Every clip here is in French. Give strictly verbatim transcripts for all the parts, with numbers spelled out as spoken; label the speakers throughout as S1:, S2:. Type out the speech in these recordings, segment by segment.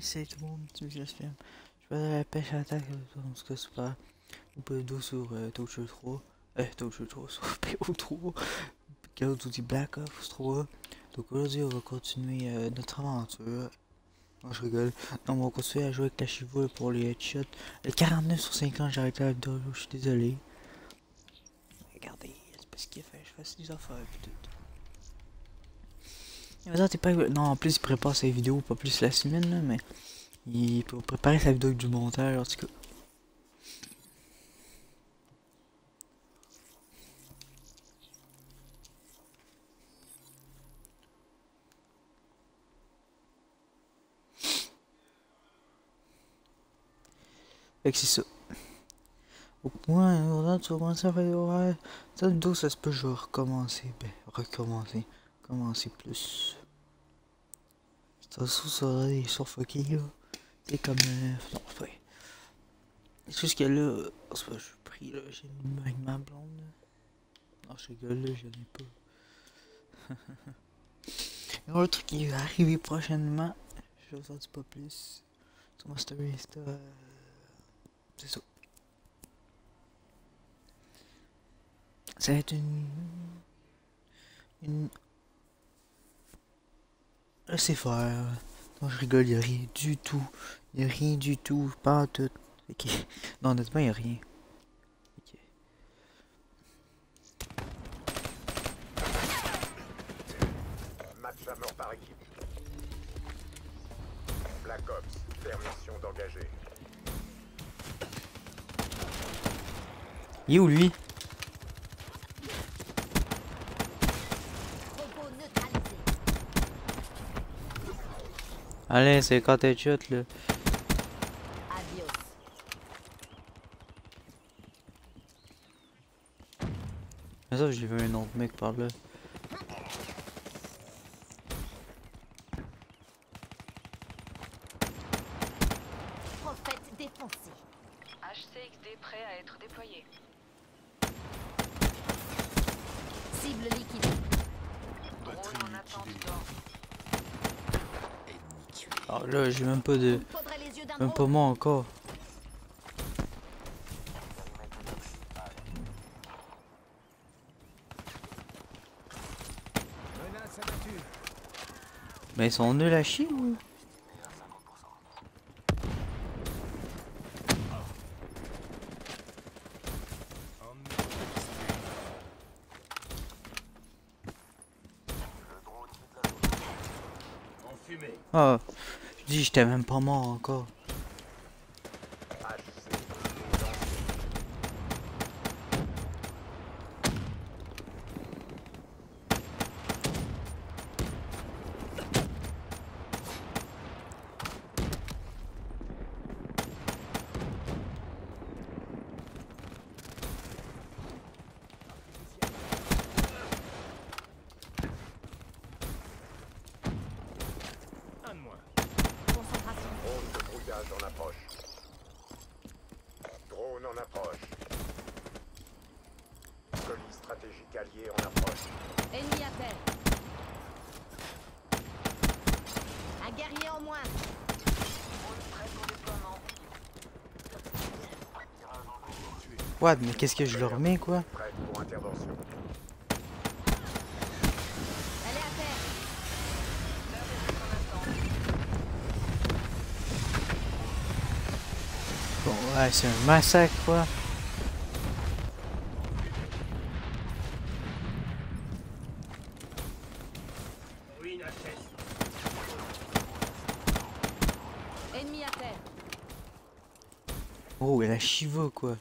S1: c'est tout le monde, tu je filme. Je vais à la pêche à l'attaque, en tout cas c'est pas. Ou peu d'eau sur euh, Toucher trois. Euh, Toucher trois sur P O trois. Call of Duty Black Ops trois. Donc aujourd'hui on va continuer euh, notre aventure. Non je rigole. Non on va continuer à jouer avec la Chivo pour les headshots. Le quarante-neuf sur cinquante, j'ai arrêté la vidéo, je suis désolé. Regardez, c'est pas ce qu'il a fait, je fasse des affaires et tout. Mais t'es pas... Non, en plus il prépare ses vidéos, pas plus la semaine là, mais il peut préparer sa vidéo avec du montage en tout cas. Fait que c'est ça. Au moins, on a tu vas commencer à faire ouais. Cette vidéo ça se peut je vais recommencer. Ben, recommencer. Commencer plus. C'est ça, ça va des surfuckés là. C'est comme euh... non, fait. C'est juste que là, c'est pas je suis pris là, j'ai une avec ma blonde là. Non je rigole là, j'en ai pas. Il y a un truc qui va arriver prochainement. Je vous en dis pas plus. Sur ma story Insta. Euh... C'est ça. Ça va être une... Une... Laissez faire. Non, je rigole, y'a rien du tout. Y'a rien du tout, pas tout. Ok. Non, honnêtement, y'a rien. Ok.
S2: Match à mort par équipe. Black Ops, permission d'engager.
S1: Il est où lui? Allez, c'est quand t'es shot là. Mais ça, j'ai vu un autre mec par là.
S3: Prophète défoncé.
S4: H C X D prêt à être déployé.
S3: Cible liquide.
S4: Drone en attente d'or.
S1: Ah là, j'ai même pas de...
S3: Faudrait les yeux d'un
S1: Même pas
S3: drone.
S1: moi encore. Mais ils sont nuls à chier ou? Ah, je dis j'étais même pas mort encore.
S3: Concentration.
S2: Drone de brouillage en approche. Drone en approche. Colis stratégique allié en approche.
S3: Ennemi à terre. Un guerrier en moins.
S4: Drone prêt pour déploiement.
S1: What, mais qu'est-ce que je leur mets quoi?
S2: Prête pour intervention.
S3: Elle est à terre.
S1: Bon, ouais, c'est un massacre quoi.
S3: Ennemi à terre.
S1: Oh, et la Shiva quoi.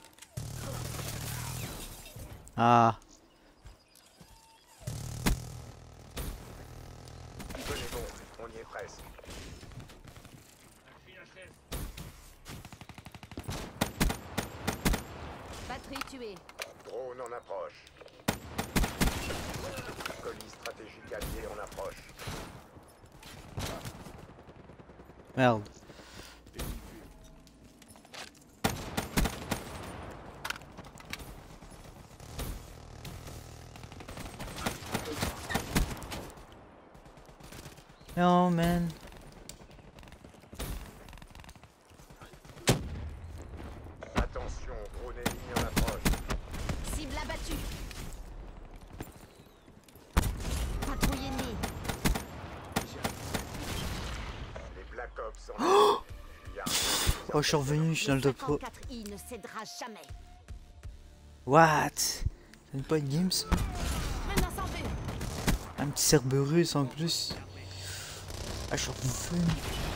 S1: Ah.
S2: Venez donc, on y est presque.
S3: Batterie tuée.
S2: Drone en approche. Colis stratégique allié en approche.
S1: Merde. Non, man.
S2: cops en oh Il y a un-
S1: Oh, je suis revenu, je suis dans le top trois.
S3: cinquante-quatre I ne cédera jamais.
S1: What? C'est pas une game ça?
S3: Menace en vue.
S1: Un petit Cerberus en plus. Ah, je suis revenu.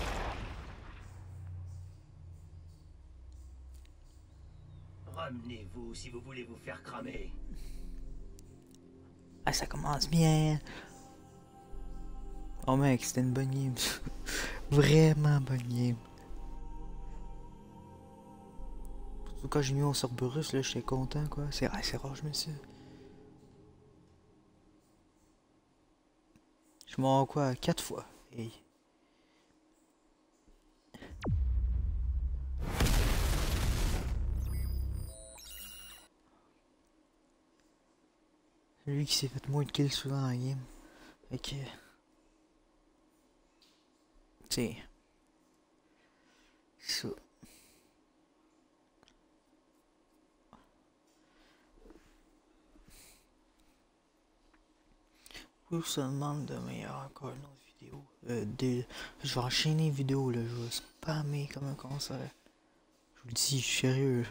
S5: Ramenez-vous si vous voulez vous faire cramer.
S1: Ah, ça commence bien. Oh mec, c'était une bonne game. Vraiment bonne game. Surtout quand j'ai mis mon Cerberus, là, j'étais content quoi. C'est ah, c'est rare, je me suis. Je m'en quoi quatre fois. Hey. C'est lui qui s'est fait moins de kills souvent dans la game. Ok. Tiens. Ça. Ou ça demande de meilleur encore une autre vidéo. Euh, des... Je vais enchaîner les vidéos là, je vais spammer comme un concert. Je vous le dis, je suis sérieux.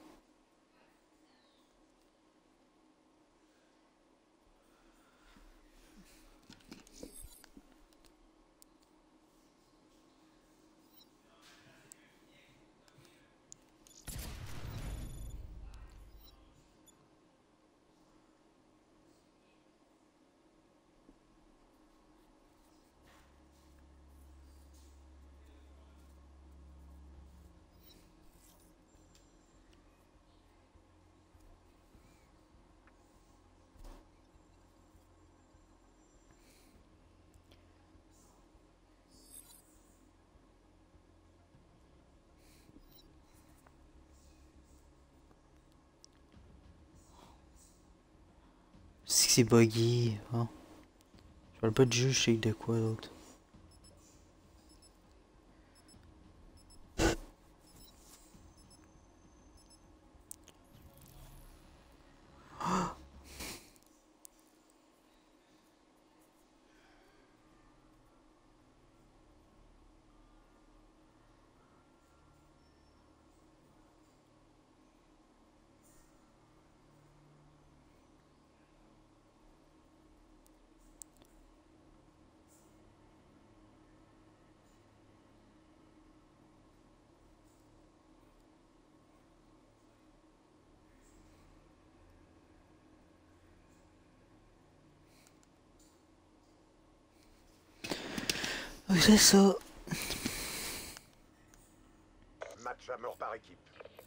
S1: Si c'est buggy, hein. Je parle pas de jeu, je sais de quoi d'autre. Oui, c'est ça.
S2: Match à mort par équipe.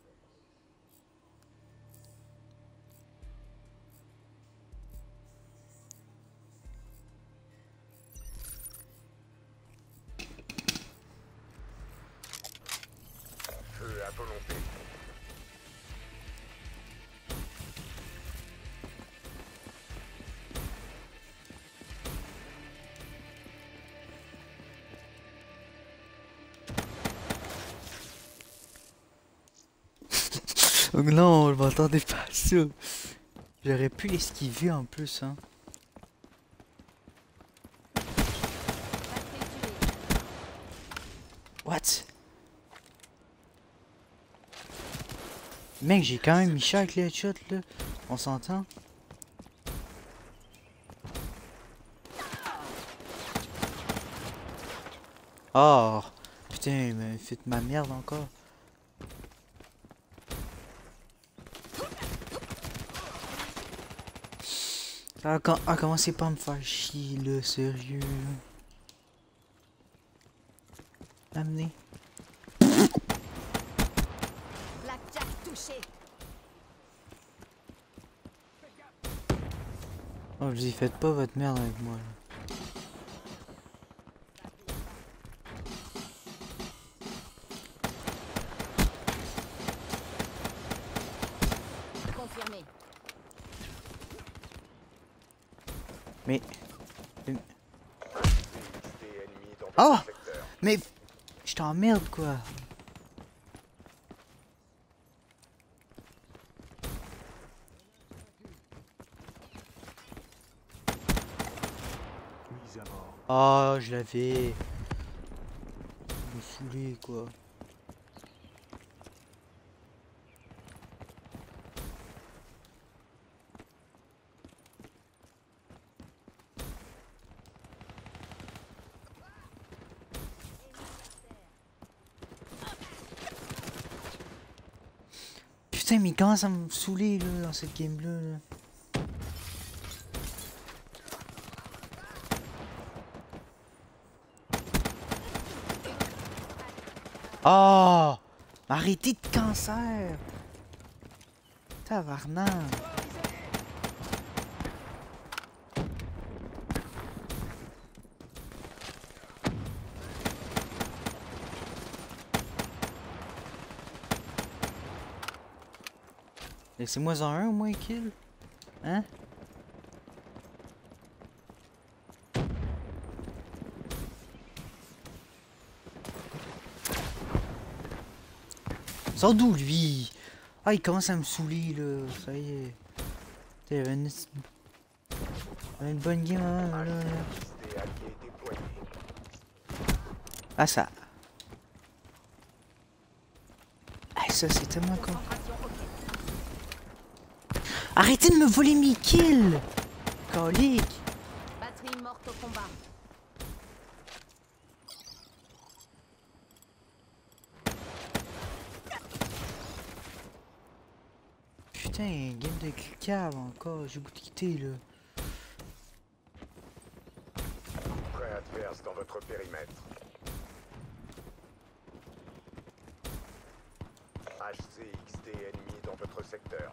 S2: Feu à volonté.
S1: Oh non, je m'attendais pas à ça. J'aurais pu l'esquiver en plus, hein.
S3: Batterie tuée.
S1: What? Mec, j'ai quand même mis cher avec les headshots là. On s'entend? Oh! Putain, il m'a fait ma merde encore. Ah, quand, ah, commencez pas à me faire chier là, sérieux. Amenez.
S3: Blackjack touché.
S1: Oh, je dis, faites pas votre merde avec moi là.
S3: Confirmé.
S1: Mais.
S2: Des ennemis dans
S1: Oh!
S2: votre secteur.
S1: Mais. Je t'emmerde quoi.
S5: Mise à mort.
S1: Oh, je l'avais. saouler quoi. Putain, mais il commence à me saouler là dans cette game là. là. Oh! Arrêtez de cancer! Tabarnak! Laissez-moi en un au moins kill. Hein? Sors d'où lui? Ah, il commence à me saouler là, ça y est. Il y avait une, une bonne game hein, là, là. Ah ça. Ah ça c'est tellement con. Arrêtez de me voler mes kills! Colique!
S3: Batterie morte au combat.
S1: Putain, game de cave encore, j'ai goût de quitter là.
S2: Prêt adverse dans votre périmètre. H C X D ennemi dans votre secteur.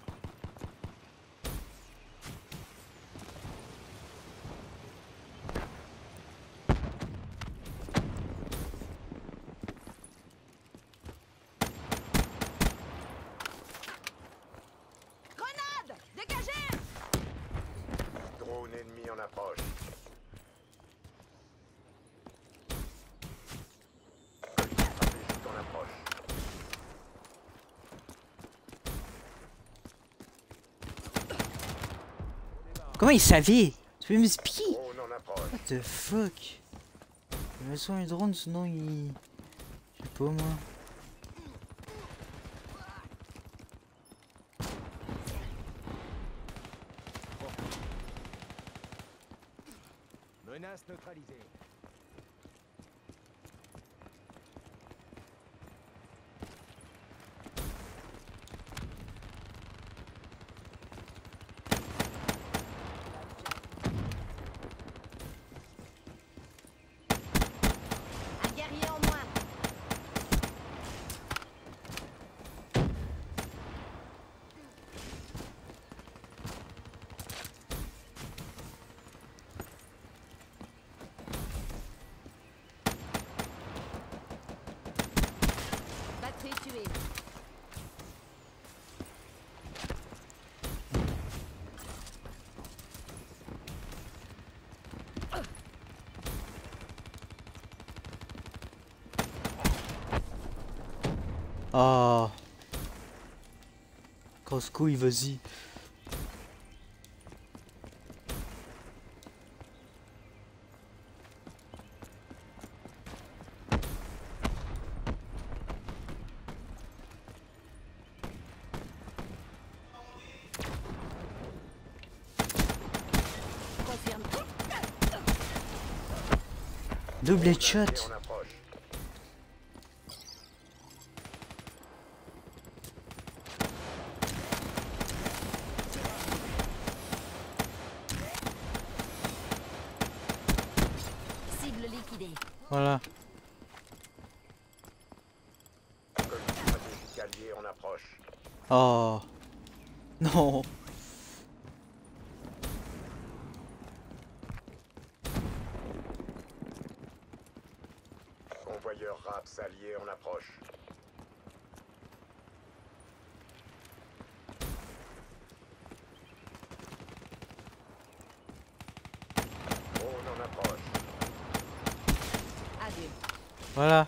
S3: Grenade! Dégagez!
S2: Drone ennemi en approche. Colis stratégique en approche.
S1: Comment il savait? Tu peux m'expliquer?
S2: Drone en approche.
S1: What the fuck? Il me soit un drone sinon il... Je sais pas moi.
S2: Menace neutralisée.
S3: Un guerrier en moins. Batterie tuée.
S1: Ah. Casse-couille, vas-y.
S3: Confirme.
S1: Double headshot.
S2: En approche.
S3: Cible liquidée.
S1: Voilà.
S2: Colis stratégique allié en approche.
S1: Oh. Non.
S2: Convoyeur RAPS allié en approche. Drone en approche.
S3: Adieu.
S1: Voilà.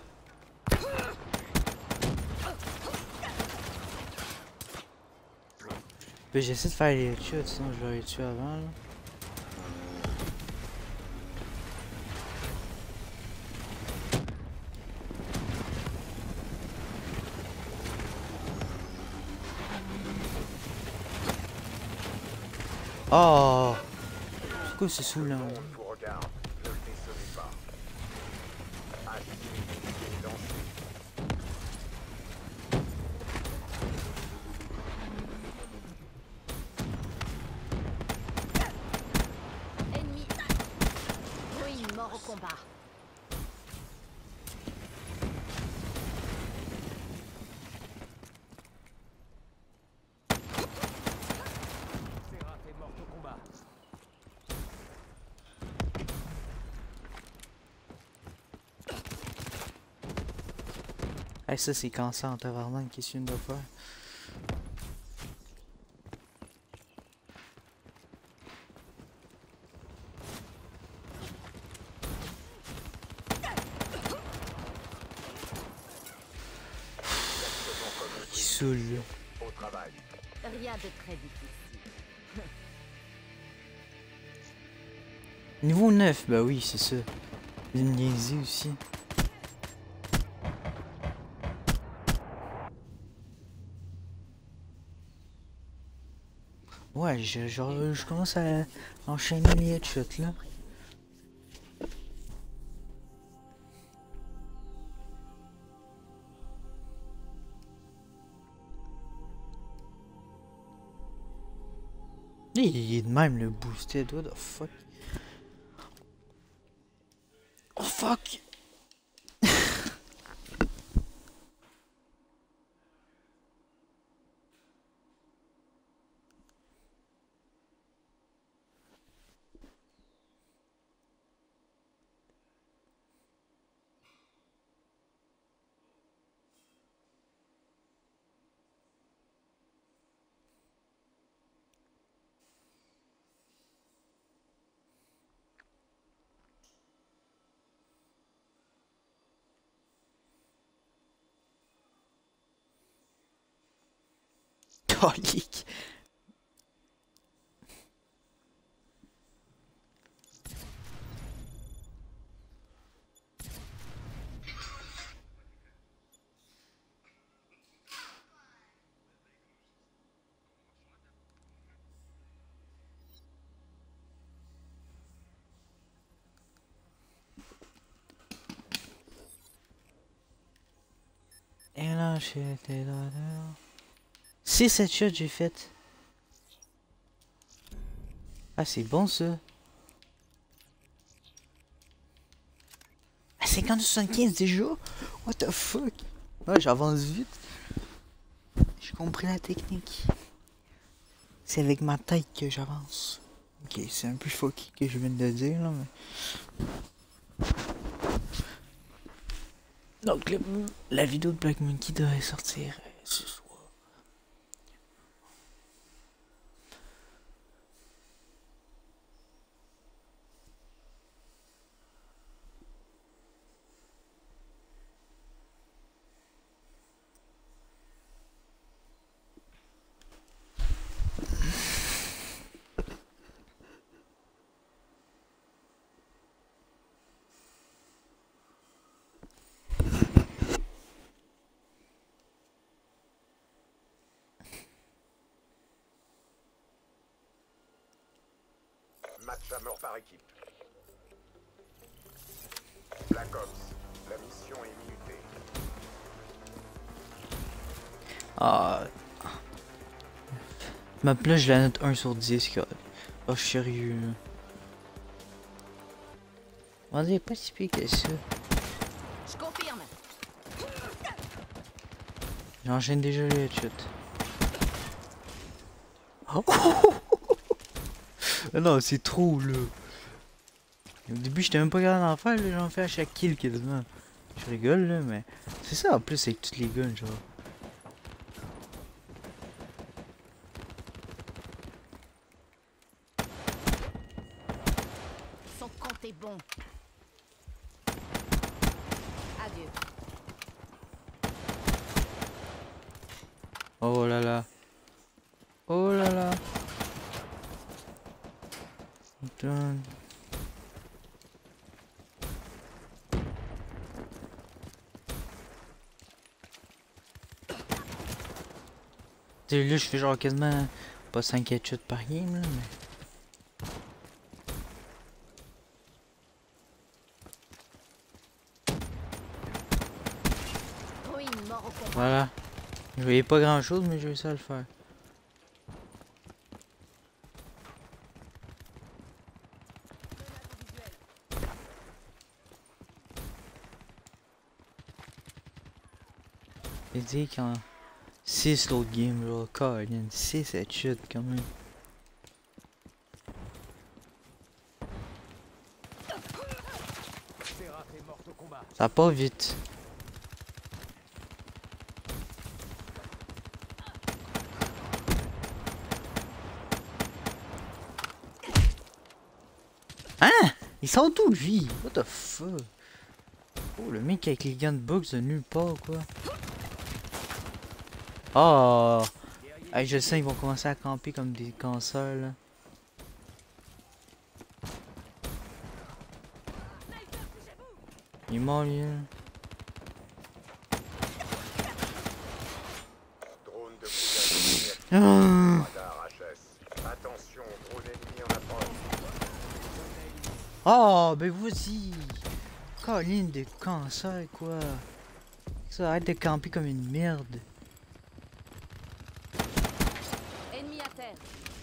S1: Mais j'essaie de faire les headshots, sinon je l'aurais tué avant là. Oh! C'est quoi c'est saoulant?
S2: On vous regarde. Ne le décevez pas. H six est lancé.
S3: Ennemi. Ruine, mort au combat.
S5: Seraph est morte au combat.
S1: Hey, ça c'est cancer en tabarnak, qu'est-ce qu'il vient de faire? Il saoule.
S2: Au travail.
S3: Rien de très difficile.
S1: Niveau neuf, bah oui, c'est ça. Il me niaiser aussi. Ouais, je, genre, je commence à enchaîner mes headshots là. Il il est de même le boosted, what the fuck? Oh fuck! Colique! Et là, j'étais là. six sept shots j'ai fait. Ah, c'est bon ça. Ah, cinquante soixante-quinze déjà? What the fuck? Ouais, j'avance vite. J'ai compris la technique. C'est avec ma tête que j'avance. Ok, c'est un peu fucky que je viens de dire là, mais. Donc, le- la vidéo de Black Monkey devrait sortir euh, ce soir.
S2: Match à mort par équipe. Black Ops. La mission est minutée.
S1: Ah. Ma là, je la note un sur dix. Quoi. Oh, je suis sérieux. Là. On dirait pas si pire que ça.
S3: Je confirme.
S1: J'enchaîne déjà les headshots. Oh. Ah non, c'est trop là. Au début, j'étais même pas capable d'en faire, là, j'en fais à chaque kill quasiment. Je rigole là, mais c'est ça en plus avec toutes les guns, genre.
S3: Son compte est bon. Adieu.
S1: Oh là là. Oh là là. Putain. Là, je fais genre quasiment pas cinq headshots par game, là, mais.
S3: Mort au combat.
S1: Voilà. Je voyais pas grand chose, mais j'ai réussi à le faire. Il dit qu'en six l'autre game, là, Colin, six cette chute quand même.
S2: Seraph est morte au combat.
S1: Ça va pas vite. Hein? Ils sont où lui? What the fuck? Oh, le mec avec les gunbox de nulle part, quoi. Oh! Hey, je sais, ils vont commencer à camper comme des cancers, là. Il est mort, lui, là.
S2: Drone de brouillage.
S1: Ah!
S2: Radar H S. Attention, drone ennemi en approche.
S1: Oh, ben vas-y! Colline de cancer, quoi. Ça arrête de camper comme une merde.
S3: Ennemi à terre.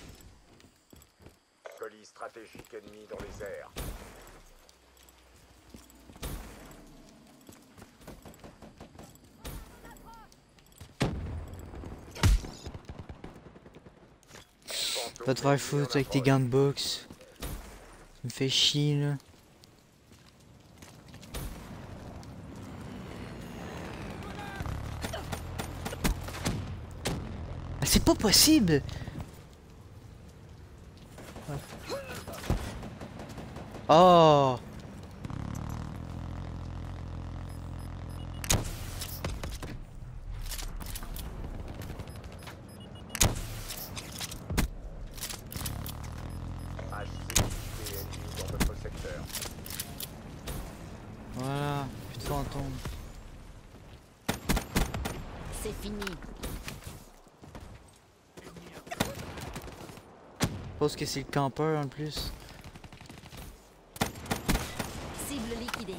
S2: Colis stratégique ennemi dans les airs. Fantôme
S1: Va te faire
S2: ennemi
S1: foutre
S2: en
S1: avec tes
S2: approche.
S1: gants de boxe. Ça me fait chier, là. Ah, c'est pas possible! Oh!
S2: H C ennemi dans votre secteur.
S1: Voilà, plus de fantômes.
S3: C'est fini.
S1: Je pense que c'est le campeur en plus.
S3: Cible liquidée.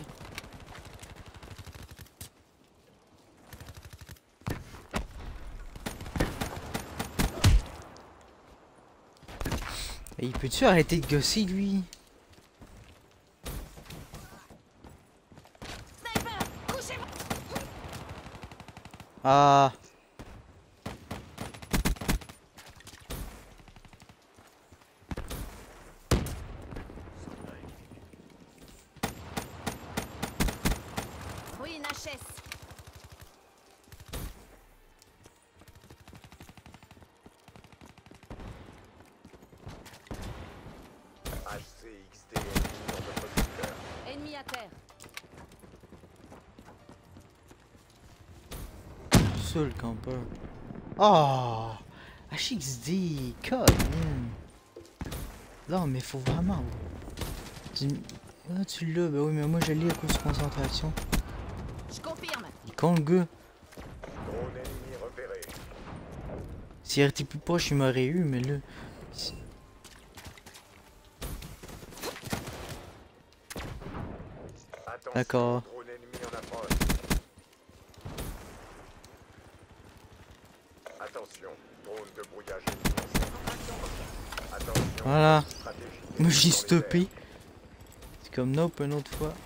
S1: Et il peut-tu arrêter de gosser, lui?
S3: Sniper, couchez-moi.
S1: Ah!
S3: Oui, une H S.
S2: H C X D ennemi dans votre secteur.
S3: Ennemi à terre.
S1: Ça, le campeur. Oh! H X D! Colin! Non, mais faut vraiment. Tu, ah, tu l'as, bah oui, mais moi je l'ai à cause de concentration.
S3: Je confirme.
S1: Il est con, le gars.
S2: Drone ennemi repéré.
S1: S'il aurait été plus proche, il m'aurait eu, mais là. c'est-
S2: Attention,
S1: D'accord.
S2: drone ennemi en approche. Attention, drone de brouillage ennemi en service. Attention,
S1: Voilà.
S2: stratégique
S1: Moi
S2: ennemi
S1: j'ai
S2: dans les
S1: stoppé.
S2: airs.
S1: C'est comme Nope une autre fois.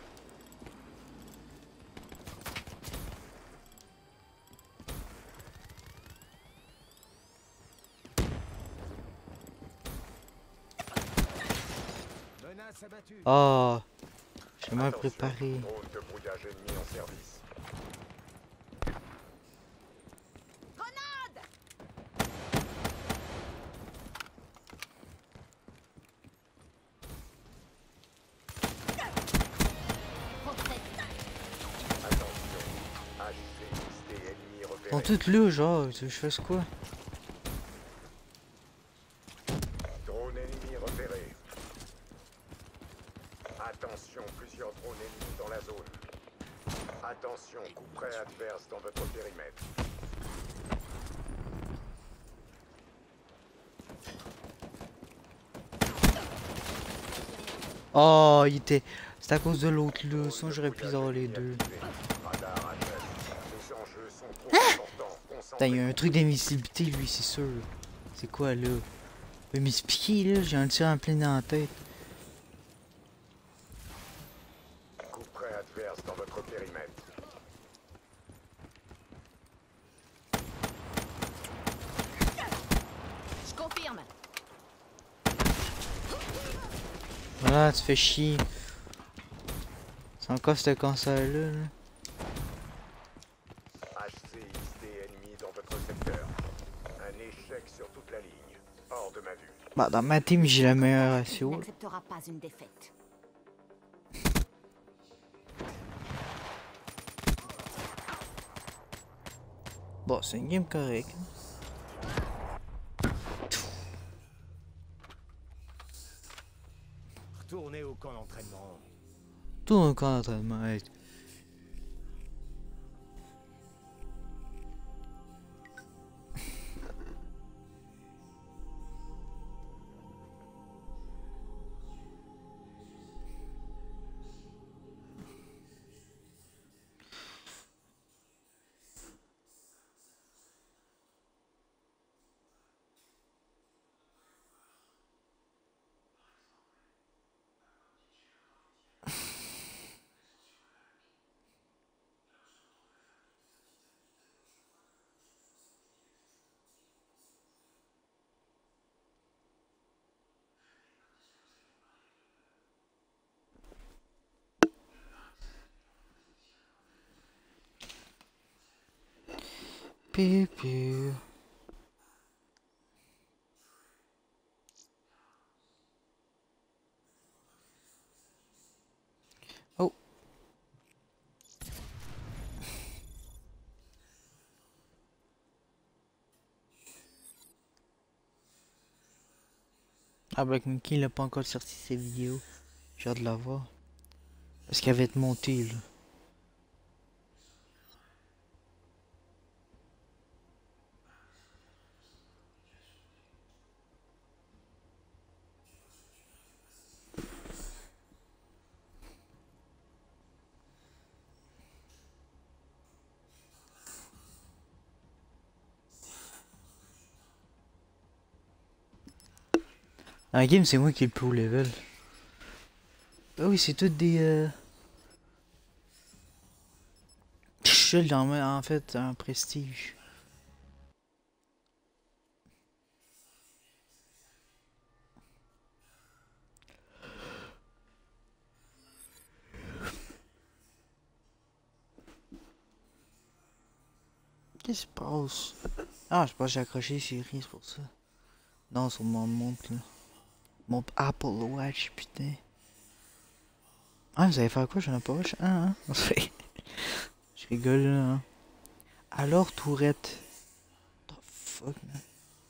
S2: Menace abattue.
S1: Ah! J'ai mal
S2: Attention,
S1: préparé.
S2: drone de brouillage ennemi en service.
S3: Grenade. Protect.
S2: Attention, H C X D ennemi
S1: Ils
S2: repéré.
S1: sont toutes là, genre, tu veux que je fasse quoi?
S2: Drone ennemi repéré. Attention, plusieurs drones ennemis dans la zone. Attention, coup près adverse dans votre périmètre.
S1: Oh, il était. C'est à cause de l'autre là,
S2: Drone
S1: sinon
S2: de
S1: j'aurais pu
S2: brouillage
S1: avoir les
S2: ennemi
S1: deux.
S2: activé. Radar H S. Les enjeux sont trop importants.
S1: Putain, il y a un truc d'invisibilité, lui, c'est sûr. C'est quoi, là? Il va m'expliquer, là. J'ai un tir en plein dans la tête.
S2: Coup près adverse dans votre périmètre.
S3: Je confirme.
S1: Voilà, tu fais chier. C'est encore ce cancer-là, là.
S2: H C X D ennemi dans votre secteur. Un échec sur toute la ligne. Hors de ma vue.
S1: Bah, dans ma team, j'ai la meilleure ratio.
S3: N'acceptera pas une défaite.
S1: Bon, c'est une game correcte.
S5: Retournez au camp d'entraînement.
S1: Tout un camp d'entraînement. Hey. Pipi. Oh. Ah, Black Monkey, il a pas encore sorti ses vidéos. J'ai hâte de la voir. Parce qu'elle va être montée, là. Dans la game, c'est moi qui ai le plus haut level. Ah oui, c'est toutes des... Euh... Je suis seul dans moi, en fait, un prestige. Qu'est-ce qui se passe? Ah, je pense que j'ai accroché les séries, c'est pour ça. Non, sur mon montre, là. Mon Apple Watch, putain. Ah, vous allez faire quoi? J'en ai pas watch? Ah, hein? Je rigole, là, hein. Alors, Tourette. What the fuck, man?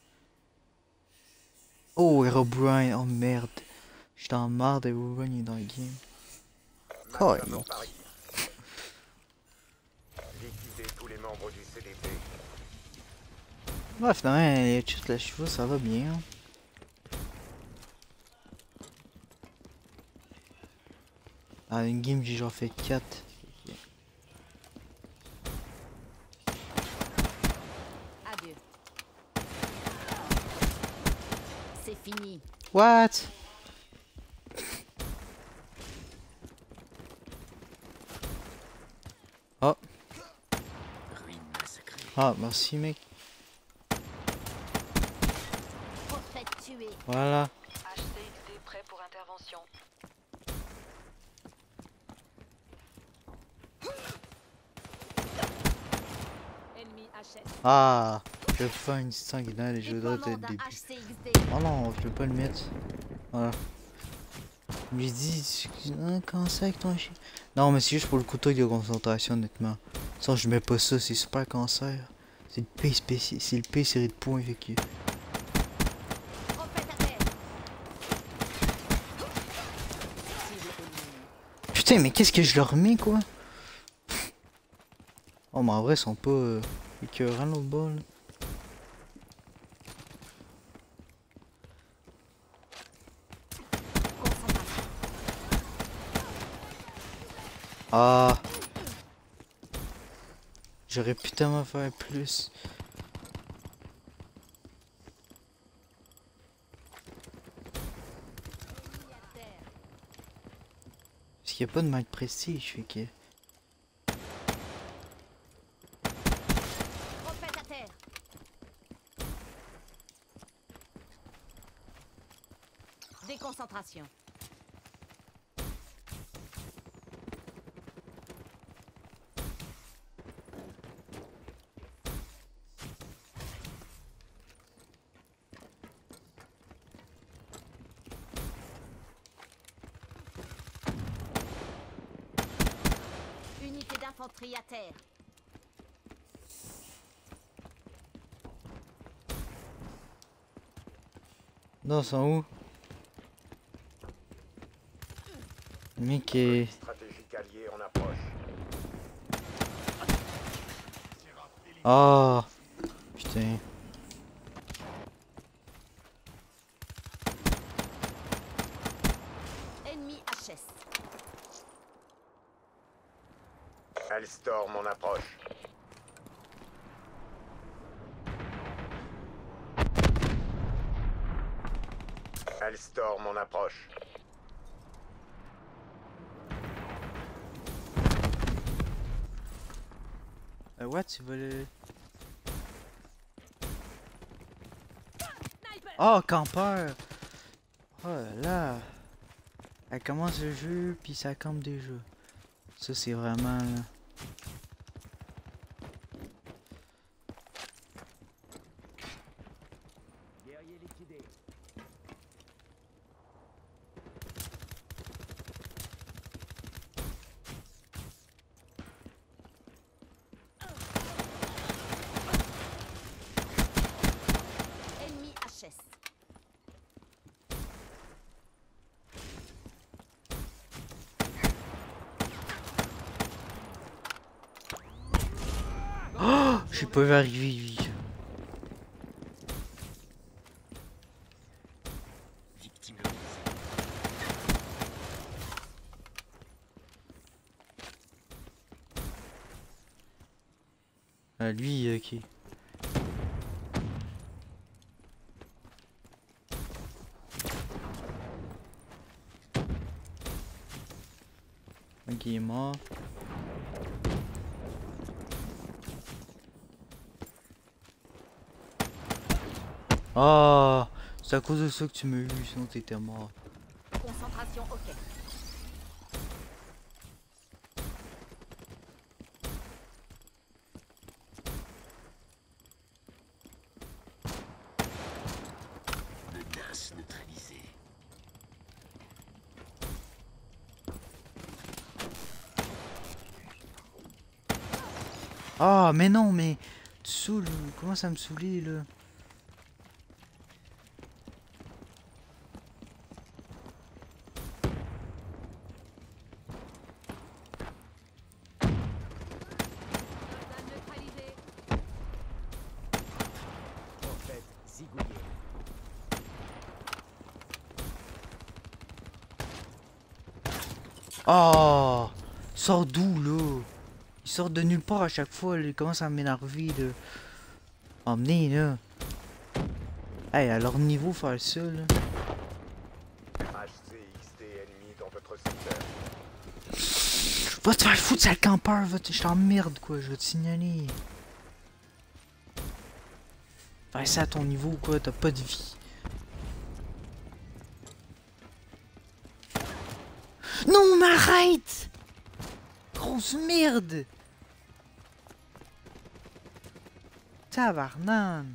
S1: Oh, Herobrine, oh merde. J'étais en marre d'Herobrine, il est dans le game. Oh, non.
S2: Liquider tous les membres du C D P.
S1: Ouais, finalement, les chutes, la chevaux, ça va bien. Hein. Ah, une game, j'ai genre fait quatre. Okay.
S3: Adieu. C'est fini.
S1: What? Oh. Ah, merci, mec.
S3: Portrait tué.
S1: Voilà.
S4: H C X D prêt pour intervention.
S3: Ennemi H S.
S1: Ah, je vais faire une distingue dans les jeux d'autres dès le
S3: Déploiement d'un
S1: début.
S3: H C X D.
S1: Oh non, je peux pas le mettre. Voilà. J'ai dit, hein, comment ça avec ton chien? Non, mais c'est juste pour le couteau de concentration, honnêtement. Sinon, je mets pas ça, c'est super cancer. C'est le P spécial, c'est le P série de points, fait que.
S3: Refaites appel. Cible éliminée.
S1: Putain, mais qu'est-ce que je leur mets, quoi? Oh, mais en vrai, ils sont pas euh, écœurants, l'autre bas, là.
S3: Concentration.
S1: Ah. J'aurais pu tellement faire plus. Parce qu'il n'y a pas de manque de prestige, fait que...
S3: Refaites à terre. Déconcentration. Unité d'infanterie à terre.
S1: Non, c'est où? Le mec est...
S2: Stratégique allié en approche.
S1: Ah, putain.
S3: Ennemi H S.
S2: Hellstorm en approche. Hellstorm en approche.
S1: Euh, what, tu veux le... Oh, campeur! Oh là là! Elle commence le jeu, puis ça campe déjà. Ça, c'est vraiment...
S5: Guerrier liquidé.
S3: Ennemi H S.
S1: Oh! J'ai pas vu arriver, lui.
S5: Victime.
S1: Ah, lui, ok. Ok, il est mort. Ah, c'est à cause de ça que tu m'as eu, sinon t'étais mort.
S3: Concentration, ok.
S5: Menace neutralisée.
S1: Ah, mais non, mais tu saoules, comment ça me saoulait là?
S3: Soldat neutralisé.
S5: Prophète zigouillé.
S1: Oh, il sort d'où là? Il sort de nulle part à chaque fois, là. Il commence à m'énerver là. Emmener là. Hey, à leur niveau faire ça là.
S2: H C X T ennemi dans votre secteur.
S1: Va te faire foutre, sale campeur, va te... Je t'emmerde quoi, je vais te signaler. Fais ça à ton niveau quoi, t'as pas de vie. Non, mais arrête! Grosse merde! Tabarnane!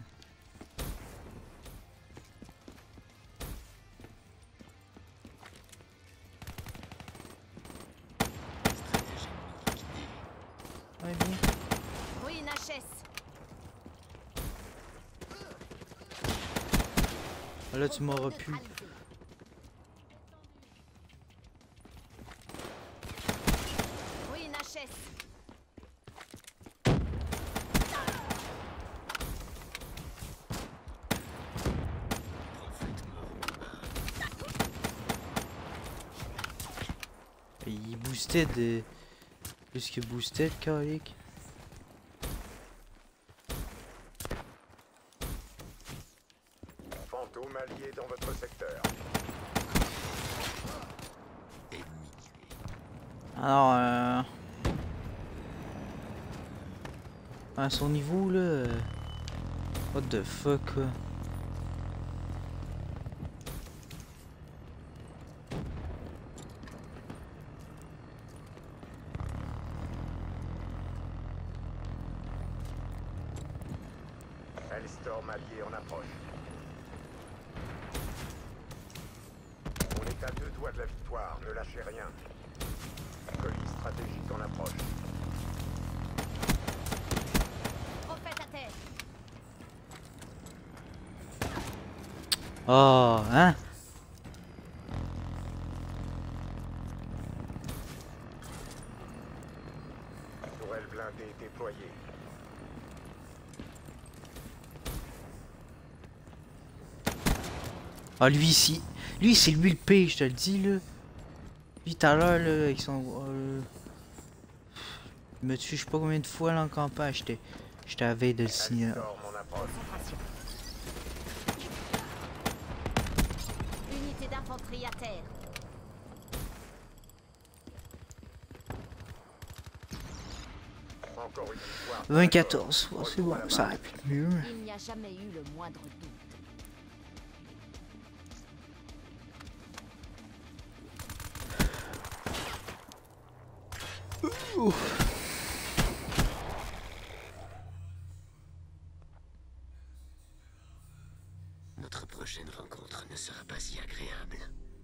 S1: Ouais, bien.
S3: Ruine H S.
S1: Ah, là, tu m'auras pu.
S3: Neutralisé. Ruine H S.
S1: Il boostait de... Plus que boostait le calique.
S2: Dôme allié dans votre secteur.
S5: Ennemi tué.
S1: Alors, euh... à son niveau, là... euh, What the fuck, quoi.
S2: Hellstorm allié en approche. On est à deux doigts de la victoire, ne lâchez rien. Colis stratégique en approche.
S3: Prophète à terre.
S1: Oh, hein?
S2: Tourelle blindée déployée.
S1: Ah, lui ici. Lui, c'est lui le pire, je te le dis, là. Lui, tout à l'heure, là, avec son... Euh... Il me tue, je sais pas combien de fois, là, en campagne. J'étais... J'étais à la veille de le signer.
S2: Hellstorm en approche.
S3: Concentration. Unité d'infanterie à terre.
S2: Encore une victoire.
S1: vingt-quatorze, oh, c'est bon, ça aurait pu être mieux.
S3: Il n'y a jamais eu le moindre doute.
S5: Notre prochaine rencontre ne sera pas si agréable.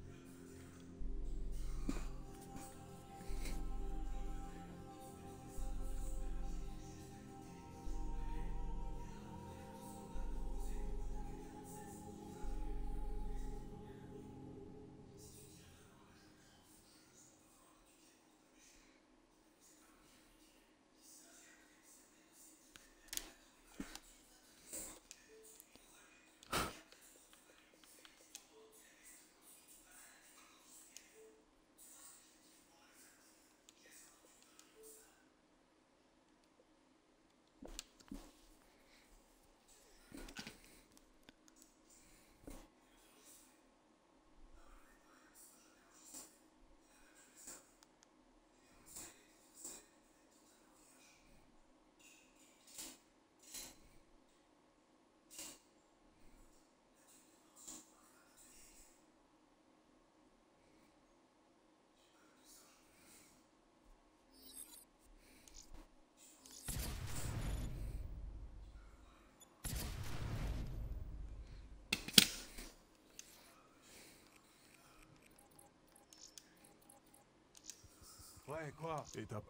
S6: Ouais, quoi? Étape.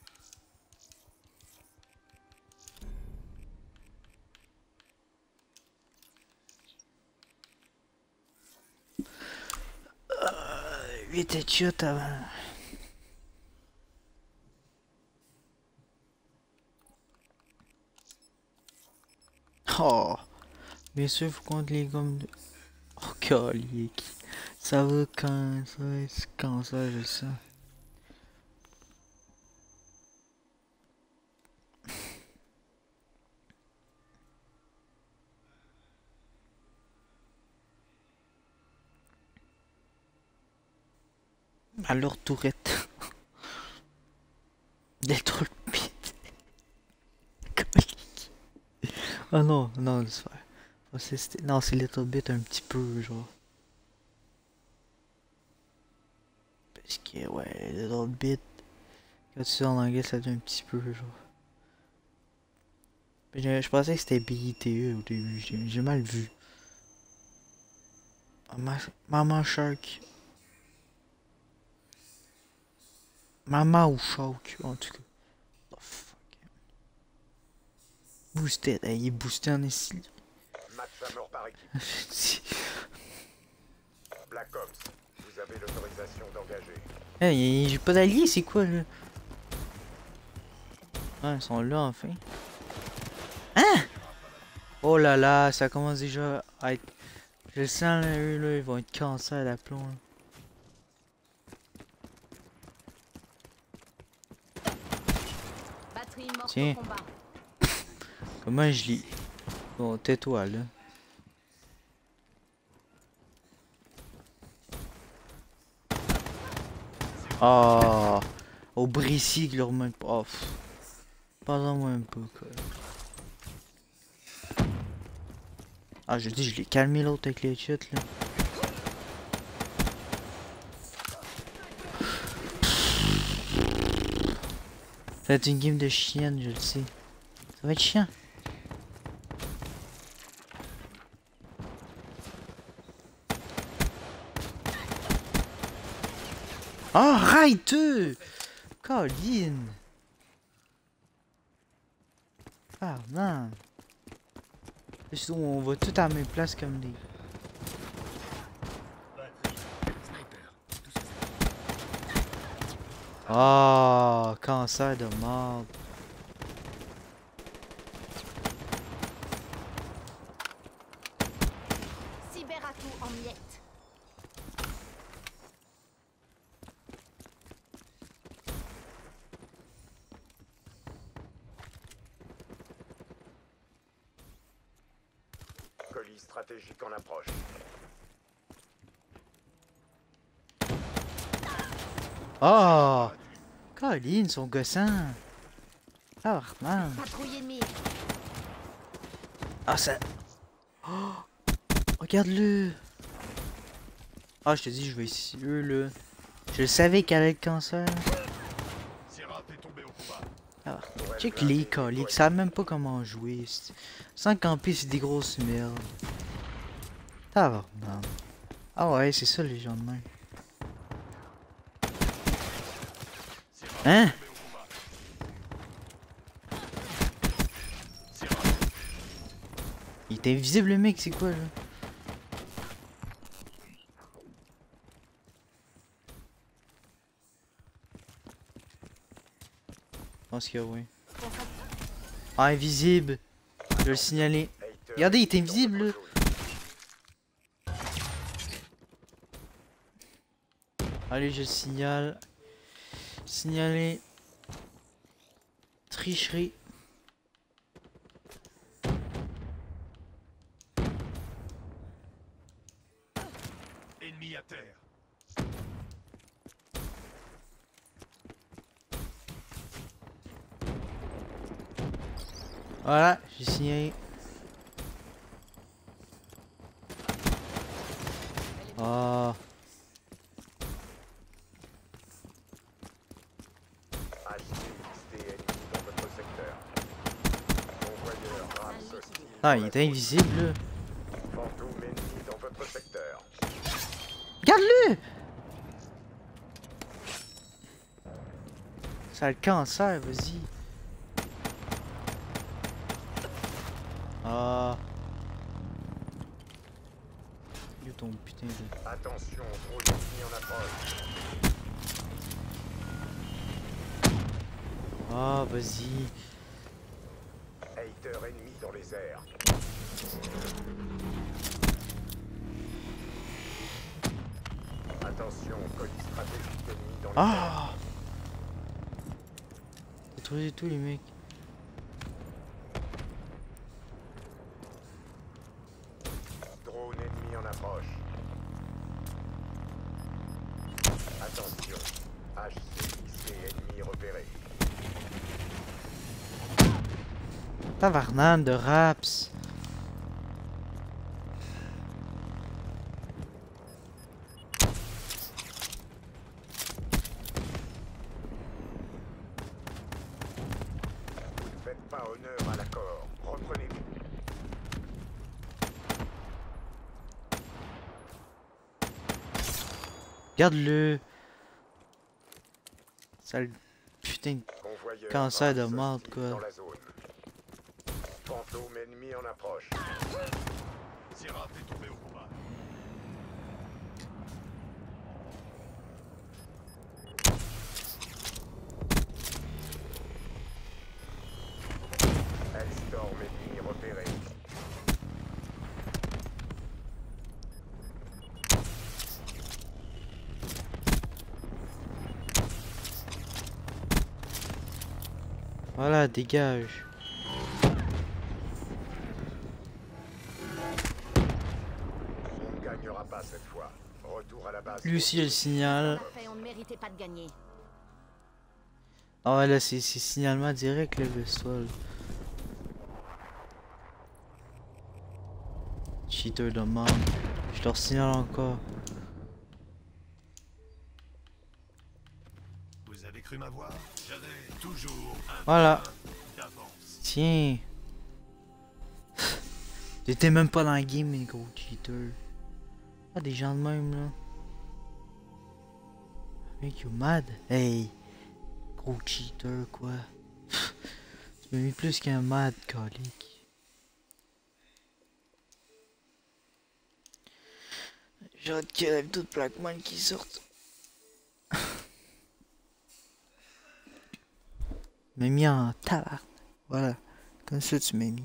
S1: huit headshots avant. Oh, bien sûr, faut compter les gommes de... Oh, calique. Ça va quand ça va être quand ça, je sais. Alors, tourette. Del trop le bit. Calique. Oh non, non, laisse faire. Oh, c'est- non, c'est Little Bit un petit peu, genre. Parce que, ouais, Little Bit, quand tu dis en anglais, ça devient un petit peu, genre. Mais Je, je pensais que c'était B I T E au début, j'ai j'ai mal vu. Maman, Maman Shark. Maman ou Shark, en tout cas. Oh fuck. Boosted, hey, il est boosté en ici.
S2: Match à mort par équipe. Black Ops, vous avez l'autorisation d'engager.
S1: Hey, j'ai pas d'alliés, c'est quoi là? Ah, ils sont là enfin. Hein? Oh là là, ça commence déjà à être... Je le sens là, eux là, ils vont être cancers à la plomb. Là.
S3: Batterie morte
S1: Tiens.
S3: au combat.
S1: Comment je lis? Bon, tais-toi là. Ah, au Brésil, leur même pas. Oh, pff. Pas en moins un peu, quoi. Ah, je dis, je l'ai calmé l'autre avec les chutes, là. C'est une game de chienne, je le sais. Ça va être chiant. Oh, right! Colin! Ah, non! On va tout à la même place comme des... Ah, oh, cancer de mort.
S3: Cyberatout en miettes.
S2: Colis stratégique en approche.
S1: Oh! Colin, son gossant! Ah, man!
S3: Patrouille ennemie.
S1: Ah, ça... Oh! Regarde-le! Ah, je te dis, je vais ici, eux, là. Je savais qu'elle avait le cancer. Ah, check les coliques, ça savent même pas comment jouer. Sans camper, c'est des grosses merdes. Ah, non. Ah ouais, c'est ça, les gens de même. Hein? Il est invisible, le mec, c'est quoi, là? Je pense que oui. Ah, invisible! Je vais le signaler. Regardez, il est invisible, là. Allez, je le signale. Signaler. Tricherie.
S6: Ennemi à terre.
S1: Voilà, j'ai signalé. Oh. Ah, il est invisible, là.
S2: Fantôme ennemi dans votre secteur.
S1: Regarde-le! Ça a le cancer, vas-y. Ah. Où ton putain de...
S2: Attention, drone ennemi en approche.
S1: Ah, vas-y.
S2: Hater ennemi dans les airs. Attention, colis stratégique ennemi dans les airs.
S1: Ah! Détruisez tous les mecs.
S2: Drone ennemi en approche. Attention, H C I C ennemi repéré.
S1: Tabarnane de Raps.
S2: Vous ne faites pas honneur à l'accord. Reprenez-vous.
S1: Regarde-le. Sale putain de
S2: Convoyeur
S1: cancer de
S2: Raps
S1: merde,
S2: hostile
S1: quoi.
S2: dans la zone. Fantôme ennemi en approche.
S6: Sierra est tombé au combat.
S2: Hellstorm ennemi repéré.
S1: Voilà, dégage.
S2: On ne gagnera pas cette fois. retour à la base.
S1: Lui aussi, il signale.
S3: Parfait, on ne méritait pas de gagner.
S1: Ah ouais, là, c'est signalement direct, le vaisseau. Cheater de merde. Je leur signale encore.
S6: Vous avez cru m'avoir? J'avais toujours un
S1: Voilà.
S6: point d'avance.
S1: Tiens. J'étais même pas dans la game, mes gros cheaters. Ah, des gens de même, là. Mec, you mad? Hey. Gros cheater, quoi. Tu m'as mis plus qu'un mad, calique. J'ai hâte qu'il y ait d'autres Blackman qui sortent. M'as mis en tabac. Voilà. Comme ça, tu m'as mis.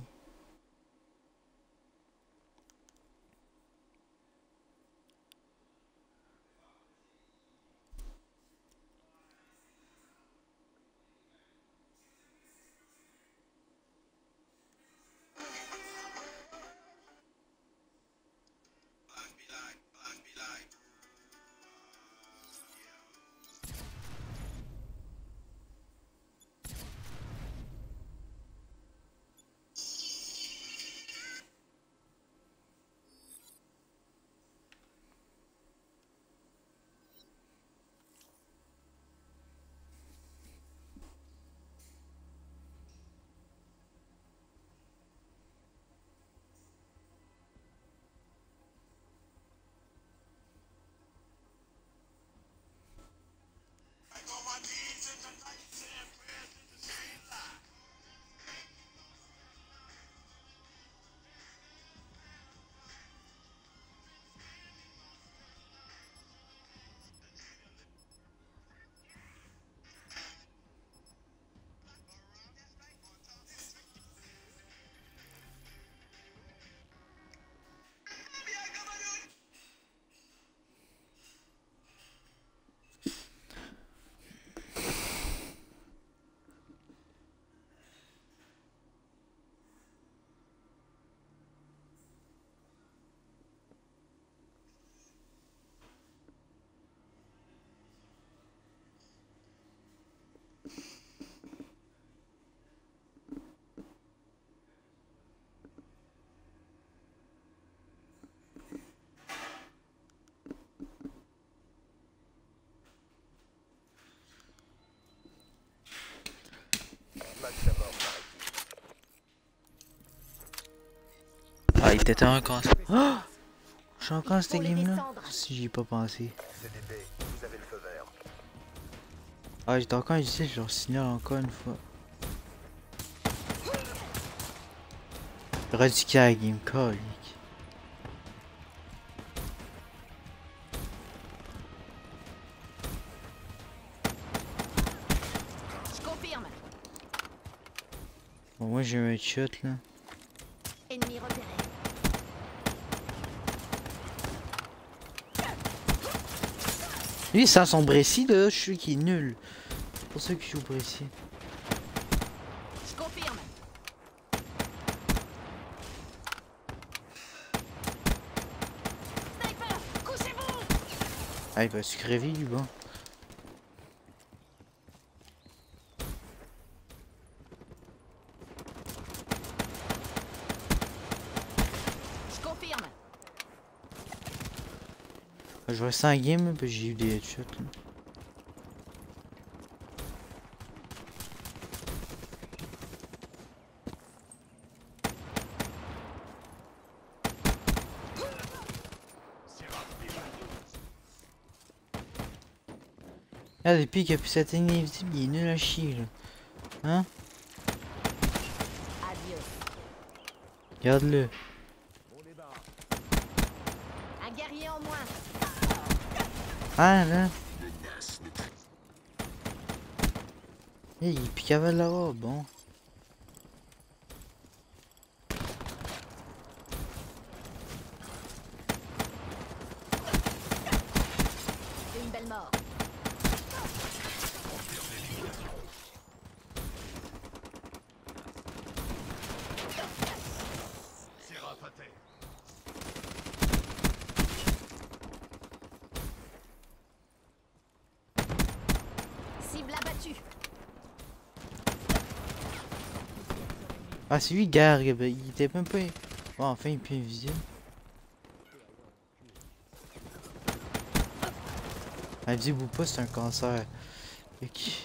S1: Ah, il était un quand oh je suis encore à cette game là. Si j'y ai pas pensé.
S2: C D B, vous avez le feu vert.
S1: Ah, j'étais encore ici, je leur signale encore une fois. J'aurais dû qu'il y a la game call.
S3: Je confirme.
S1: Bon, moi j'ai un headshot là.
S3: Ennemi repéré.
S1: Lui, sans son Brécy là, je suis qu'il est nul. C'est pour ça que je joue Brécy.
S3: Je confirme. Sniper, couchez-vous.
S1: Ah, il va se crever lui, bon.
S3: Je confirme.
S1: Je reste en game, puis j'ai eu des headshots. Là. Ah, depuis qu'il a pu s'atteindre invisible, il est nul à chier là. Hein?
S3: Adieu.
S1: Regarde-le.
S3: Un guerrier en moins.
S1: Ah là. Hey, il picavait là-bas, bon.
S3: Une belle mort.
S6: Seraph à terre.
S1: Ah, c'est lui, Garg, ben, il était même pas... Oh, enfin, il est plus invisible. Invisible ou pas, c'est un cancer. Ok.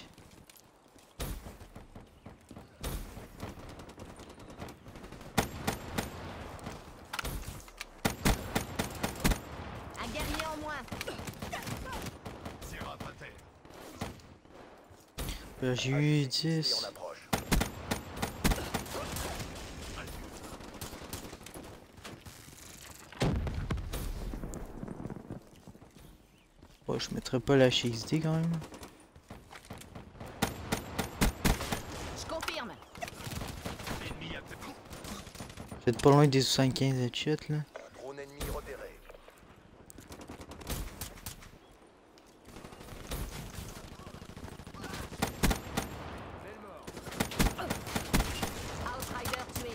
S3: Un guerrier en moins.
S6: Tirap à terre.
S1: Ben, j'ai eu
S2: Allié, ici,
S1: dix.
S2: on approche.
S1: Bon, je mettrai pas la H X D quand même.
S3: Je confirme.
S6: Ennemi à terre.
S1: Vous êtes pas loin des soixante-quinze headshots là.
S2: Drone ennemi repéré.
S3: Outrider tué.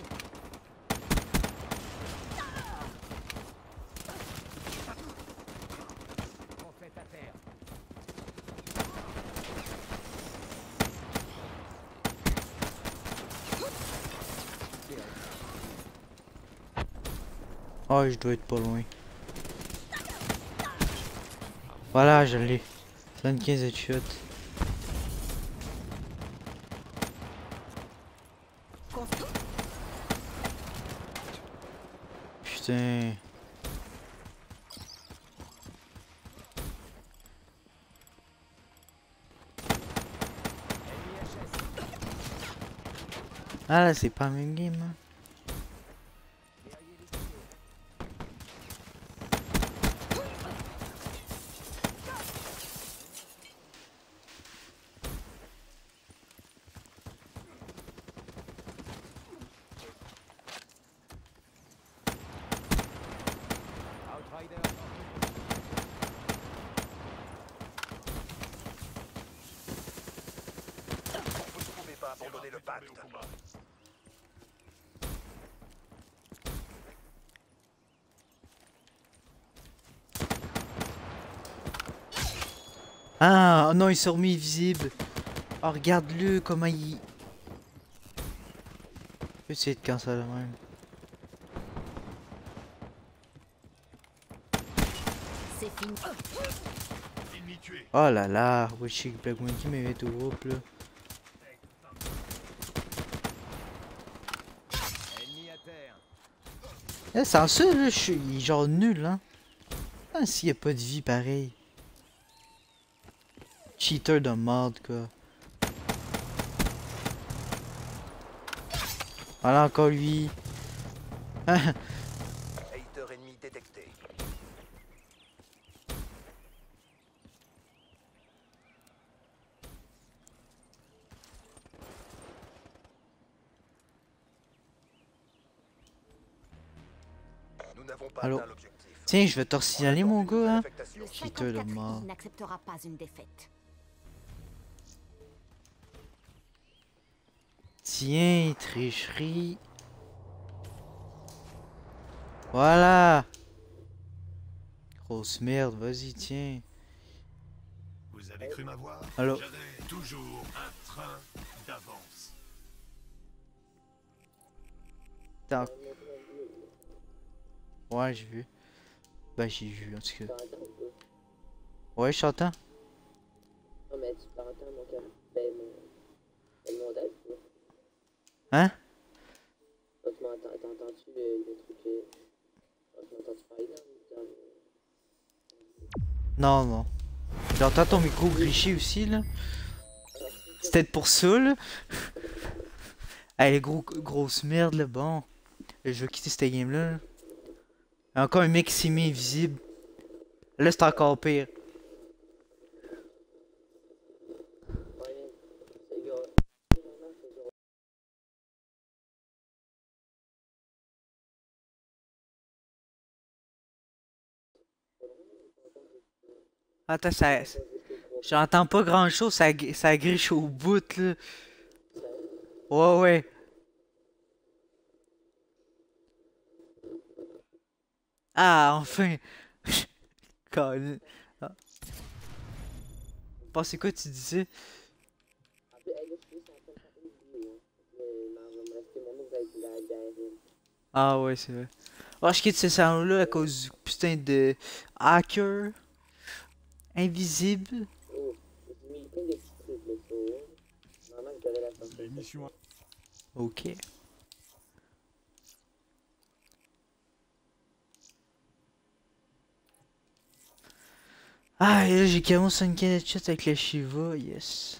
S1: Oh, je dois être pas loin. Voilà, je l'ai. soixante-quinze headshots.
S3: Confirme.
S1: Putain. Ah là, c'est pas la même game, hein.
S2: Vous ne pouvez pas abandonner le pacte.
S1: Ah oh non, il s'est remis visible. Oh, regarde-le comment il... Je vais essayer de cancer le même.
S3: C'est fini.
S6: Ennemi tué.
S1: Oh là là, Wishik Black Monkey m'avait tout groupe là. Là, sans ça, là, je suis il est genre nul, hein. Ah, s'il y a pas de vie pareil. Cheater de merde, quoi. Voilà encore lui.
S2: Hater ennemi détecté. Nous n'avons pas
S1: Allô?
S2: atteint l'objectif.
S1: Tiens, je vais te signaler mon gars, hein.
S3: Le
S1: Cheater de
S3: cinquante-quatre
S1: mort.
S3: I n'acceptera pas une défaite.
S1: Tiens, tricherie. Voilà. Grosse merde, vas-y, tiens.
S6: Vous avez cru m'avoir?
S1: Allô?
S6: J'avais toujours un train d'avance.
S1: Attends. Ouais, j'ai vu. Ben, j'ai vu, en tout cas. Ouais, je t'entends.
S7: Non, mais tu parles entendre mon cœur. Ben, mon. Ben, mon dad, tu vois.
S1: Hein?
S7: Oh, tu m'entends, t'as entendu le, le truc que. Oh, tu m'entends-tu parler dans, dans le.
S1: Non, non. J'entends ton micro gricher aussi, là. C'est peut-être pour ça, là. Allez, gros, grosse merde, là. Bon. Je vais quitter cette game-là. Là. Encore un mec qui s'est mis invisible. Là, c'est encore pire.
S7: Ouais, c'est gars.
S1: Attends, ça... J'entends pas grand-chose, ça, ça griche au bout, là. Ouais, ouais. Ah, enfin. Colin. Ah. Bon, c'est quoi tu disais?
S7: En plus, hey, là, je suis juste en train de faire une vidéo. Hein. Mais il va me rester mon nom avec
S1: Ah ouais, c'est vrai. Ah, je quitte ce salon-là à cause du putain de hacker invisible.
S7: Oh, j'ai mis plein de petits trucs là, so. Normalement, je devrais la faire
S6: Les missions
S1: Ok. Ah, et là, j'ai carrément cinq headshots avec la Shiva, yes.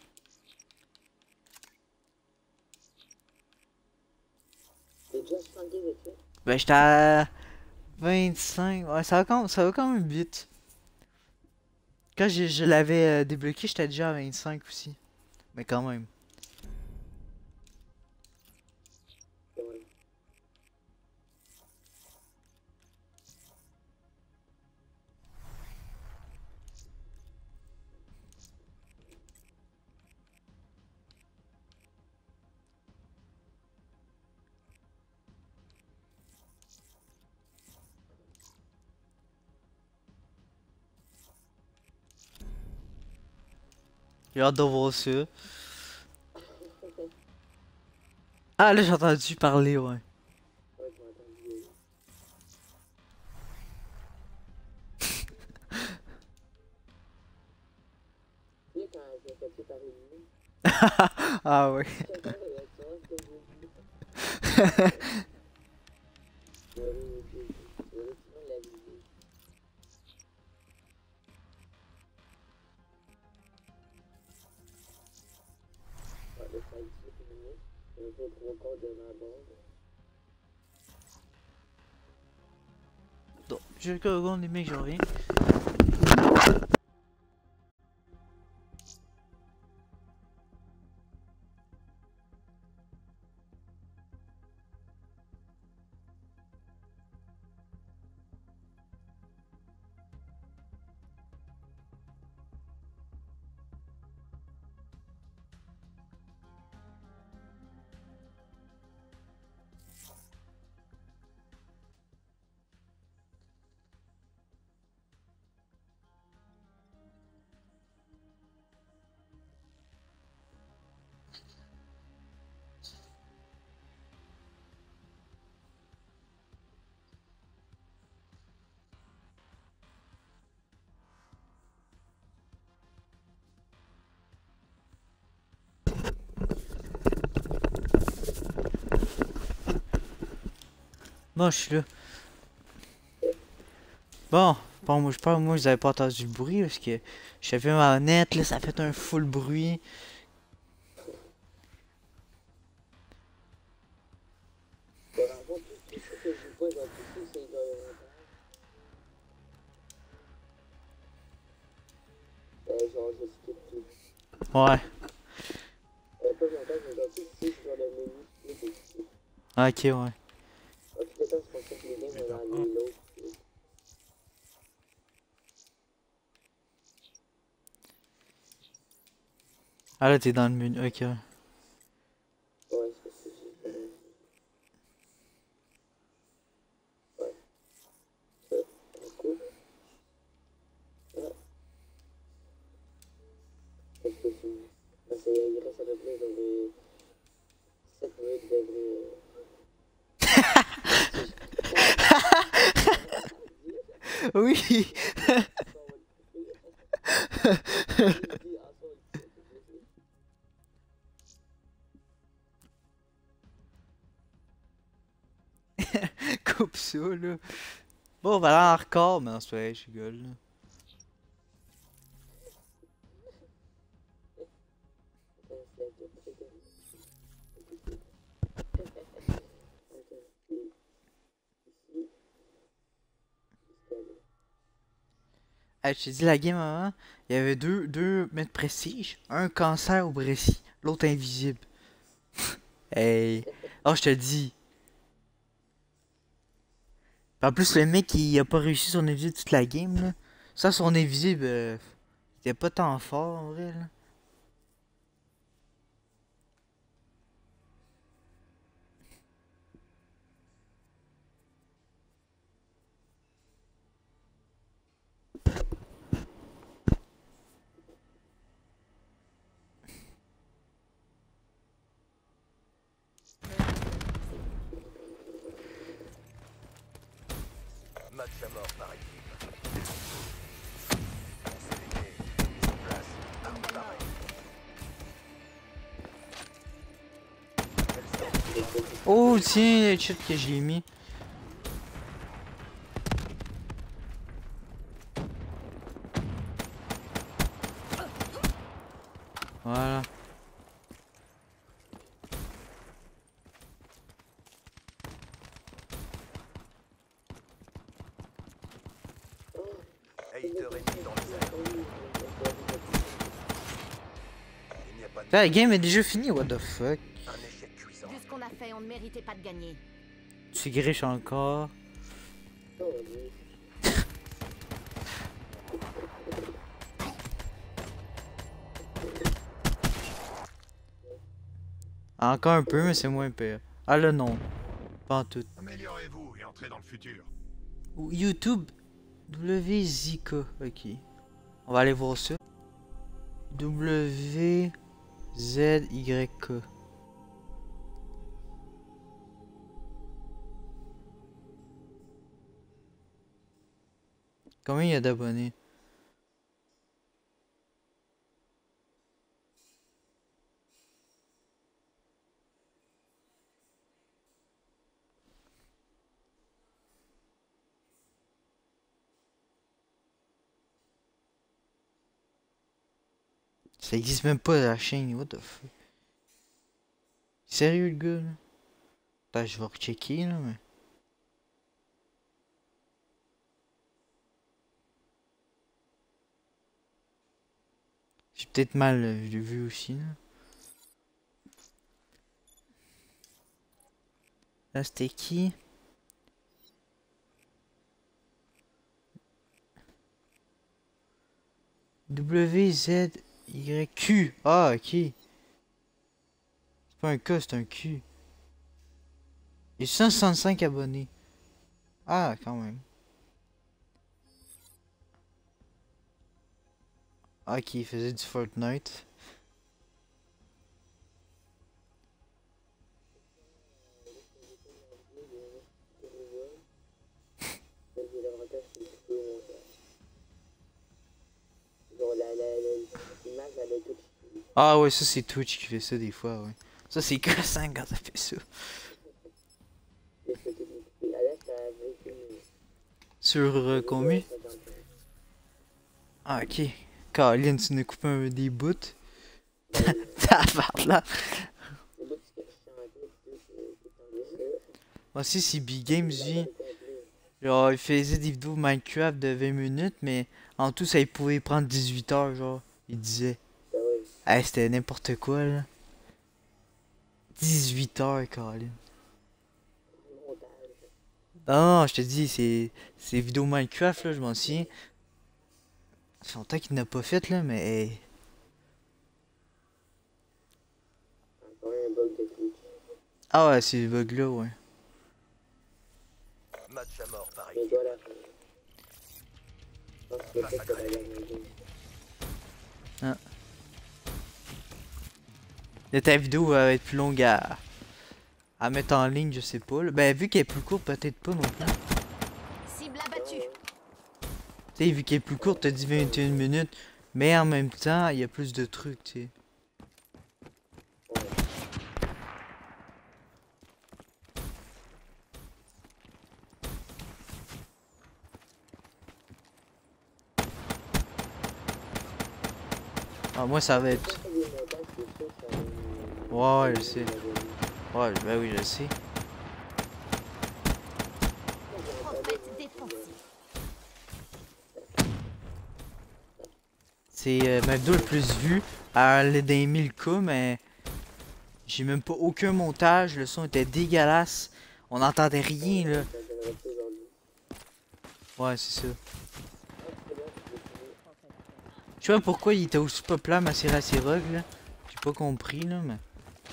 S7: T'es déjà soixante-dix avec ça?
S1: Ben, j'étais à vingt-cinq. Ouais, ça va quand, ça va quand même vite. Quand je, je l'avais euh, débloqué, j'étais déjà à vingt-cinq aussi. Mais quand même.
S7: C'est vrai.
S1: J'ai hâte de voir ça. Ah, là, j'ai entendu parler, ouais.
S7: Ouais, je m'ai entendu. euh. Tu sais, quand je me fais tuer par une nuit,
S1: Ah, ouais.
S7: chacun a la chance que j'ai dit. Tu vas aller, tu tu vas aller tout le monde la viser. Ouais, là, ça a dix-huit minutes. On est au trois quarts de ma bande.
S1: Donc, j'ai le cas les mecs, j'en rien. Bon, je suis là. Bon, bon, moi, je pense, moi, vous avez pas entendu le bruit parce que j'ai fait ma manette, là, ça a fait un full bruit.
S7: Dans le fond, tout tout ce que je joue pas, genre, tout ça, c'est genre l'inventaire. Euh, genre, je skip tout.
S1: Ouais.
S7: Euh, pas l'inventaire, mais genre, tout c'est genre le menu split et tout.
S1: Ok, ouais.
S7: Ah, tout le temps, c'est pour ça que les games vont dans les l'autre.
S1: Ah, là, t'es dans le menu. Ok.
S7: Ouais, c'est parce que j'ai fait. Ouais. Ça, on coupe. Ah. Parce que c'est. Parce qu'il reste à peu près genre euh, sept minutes de vrai.
S1: Oui. Coupe ça, là. Bon, on va aller en record, mais en ce moment, je rigole, là. Hey, je t'ai dit la game avant, il y avait deux, deux mètres prestige, un cancer au Brésil, l'autre invisible. Hey. Oh, je te dis. En plus, le mec, il a pas réussi son invisible toute la game, là. Ça, son invisible, euh, c'était pas tant fort, en vrai, là.
S2: Match à mort par équipe. C'est gagné. Mise en place. Arme pareille.
S1: Oh tiens, le shit que je l'ai mis. Voilà.
S2: Hater ennemi dans les airs. Il n'y a pas de
S1: La game est déjà finie, what the fuck.
S2: un échec cuisant.
S3: Vu ce qu'on a fait, on ne méritait pas de gagner.
S1: Tu griches encore.
S7: Oh, oui.
S1: Encore un peu, mais c'est moins pire. Ah là non. Pas en tout.
S6: Améliorez-vous et entrez dans le futur.
S1: Ou YouTube W Z K. Ok. On va aller voir ça. W Z Y K. Combien il y a d'abonnés? Ça existe même pas la chaîne, what the fuck. Sérieux le gars là? Attends, je vais rechecker là mais. J'ai peut-être mal euh, vu aussi là. Là c'était qui? W Z Y Q. Ah ok. C'est pas un K, c'est un Q. Il y a cent soixante-cinq abonnés. Ah quand même. Ah, ok, il faisait du Fortnite. Ah ouais, ça c'est Twitch qui fait ça des fois, ouais. Ça c'est gossant quand ça fait ça. Sur euh, combien? Ah ok. Caroline, tu nous coupes un des bouts. T'as part là. Moi aussi c'est Big Games lui. Genre il faisait des vidéos Minecraft de vingt minutes, mais en tout ça il pouvait prendre dix-huit heures genre. Il disait. Ah c'était n'importe quoi là. dix-huit heures Caroline. Non, non, je te dis, c'est c'est vidéos Minecraft là, je m'en souviens. Ça fait longtemps qu'il n'a pas fait là, mais. Ah ouais, c'est le bug là, ouais.
S2: Match à mort par équipe.
S1: Ah. Là, ta vidéo va être plus longue à, à mettre en ligne, je sais pas. Là. Ben, vu qu'elle est plus courte, peut-être pas non plus.
S3: Cible abattue.
S1: Tu sais, vu qu'elle est plus courte, t'as dit vingt et une minutes. Mais en même temps, il y a plus de trucs, tu sais. Ah, moi, ça va être. Ouais, ouais, je sais. Ouais, ben oui, je sais.
S3: Prophète défensif.
S1: C'est euh, ma vidéo le plus vue. Elle est des mille K, mais j'ai même pas aucun montage. Le son était dégueulasse. On n'entendait rien, là. Ouais, c'est ça. Je sais pas pourquoi il était aussi populaire, ma série à Rogue, là. J'ai pas compris, là, mais.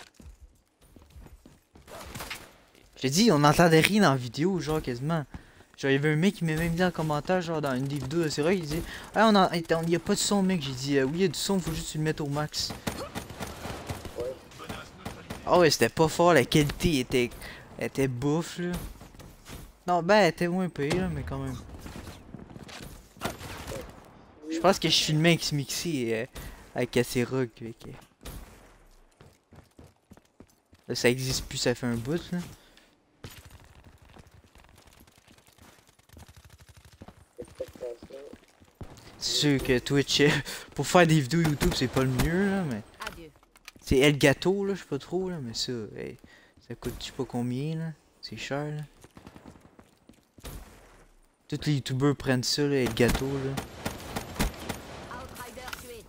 S1: J'ai dit, on n'entendait rien dans la vidéo, genre, quasiment. Genre, il y avait un mec qui m'a même dit en commentaire, genre, dans une des vidéos de Rogue, il disait, ah, on a, il y a pas de son, mec. J'ai dit, euh, oui, il y a du son, faut juste que tu le mettes au max. Ah ouais, c'était pas fort, la qualité était, était bouffe, là. Non, ben, elle était moins payée, là, mais quand même. Je pense que je suis le mec qui se mixait euh, avec assez rock. Okay. Là, ça existe plus, ça fait un bout, là. C'est sûr que Twitch, euh, pour faire des vidéos YouTube, c'est pas le mieux, là, mais...
S3: Adieu.
S1: C'est Elgato, là, je sais pas trop, là, mais ça, hey, ça coûte je sais pas combien, là. C'est cher, là. Tous les youtubeurs prennent ça, là, Elgato, là.
S3: Outrider tué.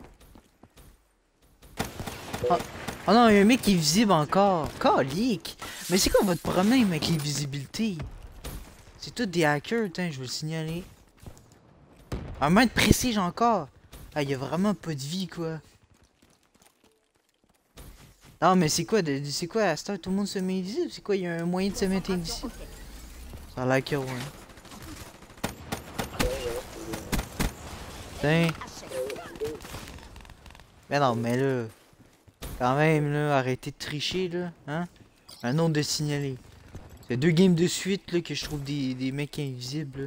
S1: Oh non, il y a un mec qui est visible encore. Calique! Mais c'est quoi votre problème avec les visibilités? C'est tous des hackers, tiens, je veux le signaler. Un mètre précis encore. Ah, il y a vraiment pas de vie, quoi. Non, mais c'est quoi, de- c'est quoi, à cette heure, tout le monde se met invisible? C'est quoi, il y a un moyen de se mettre invisible? Ça a l'air que ouais. Tiens. Mais non, mais là... Quand même, là, arrêtez de tricher, là, hein? Un nombre de signalés. C'est deux games de suite, là, que je trouve des, des mecs invisibles, là.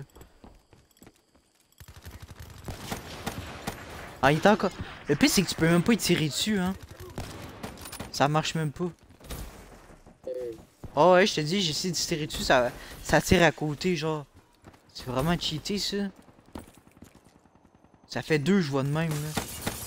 S1: Ah, il est encore... Le pire, c'est que tu peux même pas y tirer dessus, hein? Ça marche même pas. Oh ouais, je te dis, j'essaie de tirer dessus, ça, ça tire à côté, genre. C'est vraiment cheaté, ça. Ça fait deux, je vois de même, là.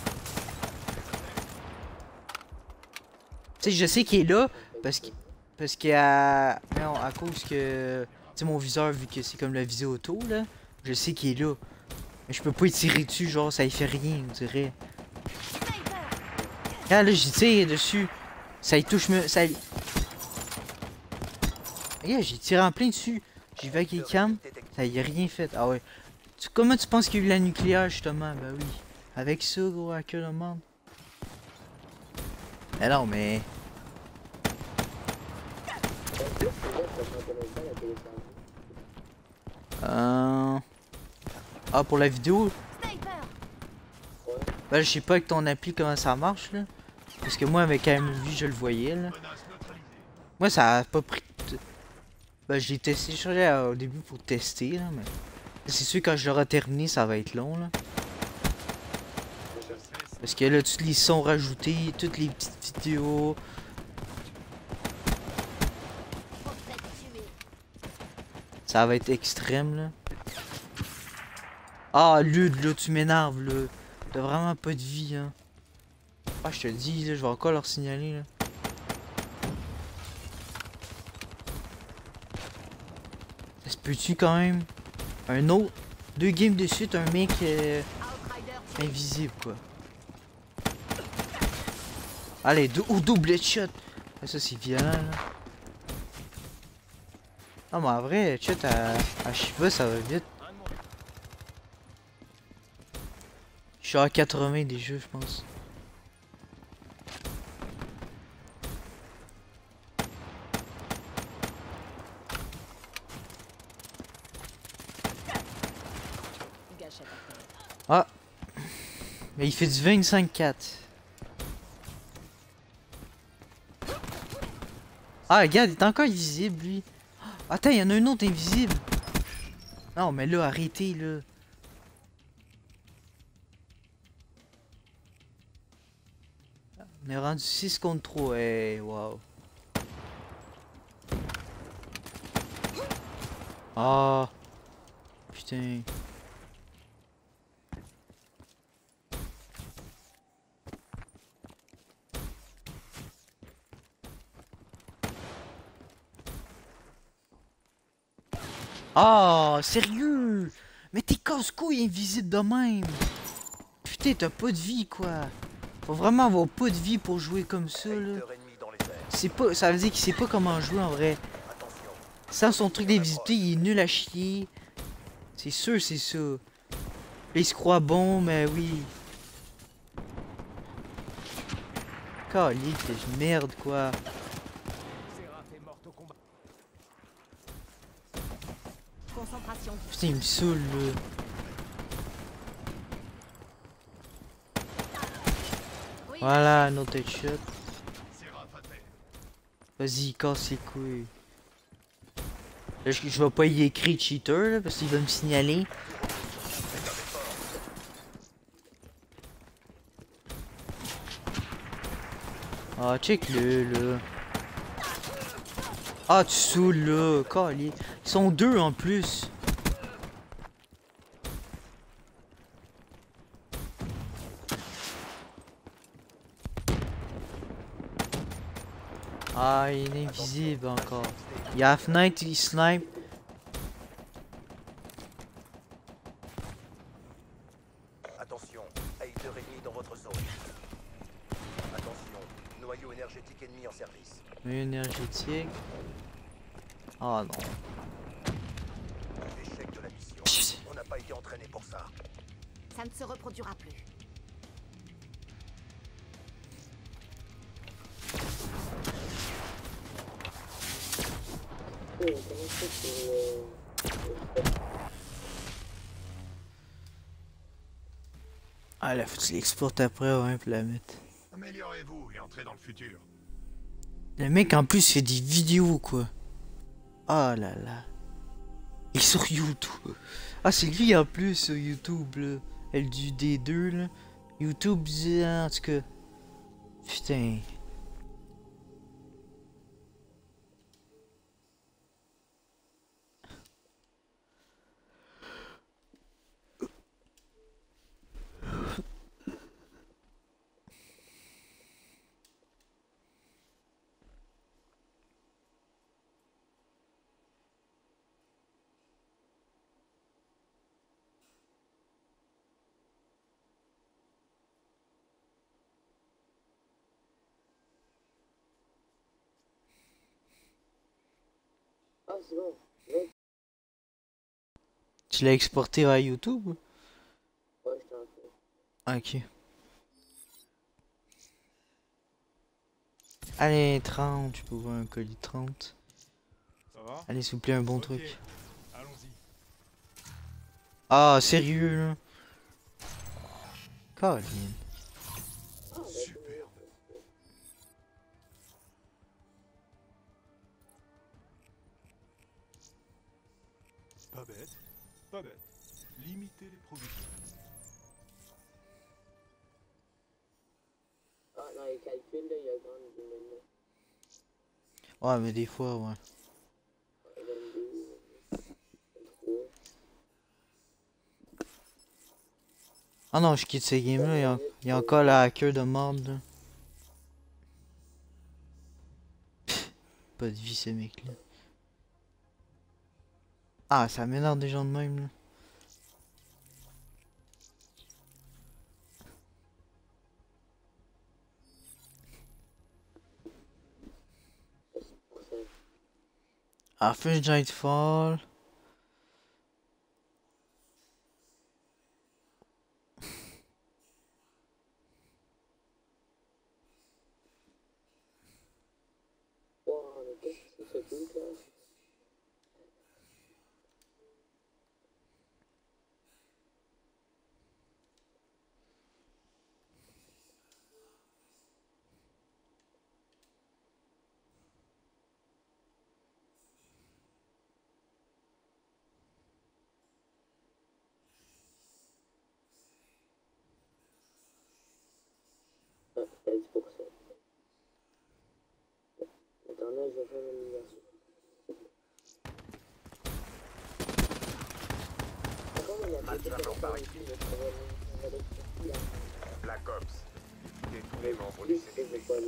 S1: Tu sais, je sais qu'il est là, parce que... Parce que... À, non, à cause que... Tu sais, mon viseur, vu que c'est comme la visée auto, là, je sais qu'il est là. Mais je peux pas y tirer dessus, genre, ça y fait rien, on dirait. Ah, là, j'y tire dessus. Ça y touche, me... Ça y... Regarde, j'ai tiré en plein dessus. J'ai vu avec les cams, ça y a rien fait. Ah ouais. Tu... Comment tu penses qu'il y a eu la nucléaire, justement? Bah oui. Avec ça, gros, à que le monde. Mais non, mais... Euh... Ah, pour la vidéo? Ben, je sais pas avec ton appli comment ça marche, là. Parce que moi, avec iMovie, je le voyais, là. Moi, ça a pas pris... Ben, je l'ai testé, je changeais au début pour tester, là, mais... C'est sûr, quand je l'aurai terminé, ça va être long, là. Parce que là, tous les sons rajoutés, toutes les petites vidéos... Ça va être extrême, là. Ah, Lude, là, tu m'énerves, là. T'as vraiment pas de vie, hein. Ah, je te dis, là, je vais encore leur signaler, là. Ça se peut-tu, quand même? Un autre... Deux games de suite, un mec... Euh, invisible, quoi. Allez, deux... Oh, double headshot! Ah, ça, c'est violent, là. Non, mais en vrai, headshot à... à Shiva, ça va vite. Je suis à quatre-vingts des jeux, je pense. Ah! Mais il fait du vingt-cinq quatre. Ah, regarde, il est encore invisible, lui. Attends, il y en a un autre invisible. Non, mais là, arrêtez, là. On est rendu six contre trois. Hey, wow. Ah. Putain. Ah, sérieux? Mais t'es casse-couille invisible de même. Putain, t'as pas de vie, quoi. Faut vraiment avoir pas de vie pour jouer comme ça, là. C'est pas... Ça veut dire qu'il sait pas comment jouer, en vrai. Sans son truc d'invisibilité, il est nul à chier. C'est sûr, c'est ça. Là, il se croit bon, mais oui. Calique, de merde, quoi.
S3: Concentration.
S1: Putain, il me saoule, là. Voilà, un autre headshot. Vas-y, casse les couilles. Là, Là, je, je vais pas y écrire cheater là, parce qu'il va me signaler. Ah, check-le là. Ah, tu saoules là, calier. Ils sont deux en plus. Ah, il est invisible encore. Il y a Half-Night, il snipe.
S8: Attention, Hater ennemi dans votre zone. Attention, noyau énergétique ennemi en service.
S1: Mais énergétique. Ah non.
S8: Échec de la mission. On n'a pas été entraîné pour ça.
S3: Ça ne se reproduira plus.
S7: Oh, comment c'est que... euh,
S1: Ah là, faut que tu l'exportes après, ouais, pour la mettre.
S6: Améliorez-vous et entrez dans le futur.
S1: Le mec en plus fait des vidéos quoi. Ah là là. Il est sur YouTube. Ah c'est lui en plus sur YouTube là. L du D deux là. YouTube en tout cas. Putain.
S7: Ah, c'est bon. Ouais,
S1: Tu l'as exporté à YouTube?
S7: ouais, je t'en fais.
S1: Ah, ok. Allez, trente, je peux voir un colis trente.
S6: Ça va?
S1: Allez, s'il vous plaît, un bon
S6: Ok,
S1: truc.
S6: allons-y.
S1: Ah, sérieux là? Colin.
S6: Superbe. Pas bête, pas bête. Limiter les productions.
S7: Ah, dans les calculs, là, il y a grande du maintenant.
S1: Ouais, mais des fois, ouais.
S7: vingt-deux, vingt-trois.
S1: Ah non, je quitte ce game là, il y a, il y a encore la hacker de merde là. Pff, pas de vie ces mecs là. Ah, ça m'énerve des gens de même là.
S7: pour ça.
S1: Ah, First Giant Fall.
S7: Wow, mais qu'est-ce que c'est ce truc là? Ah, t'as dix pour cent. Attends, là, je vais faire une version.
S2: Black Ops. Et tous les membres du C D P.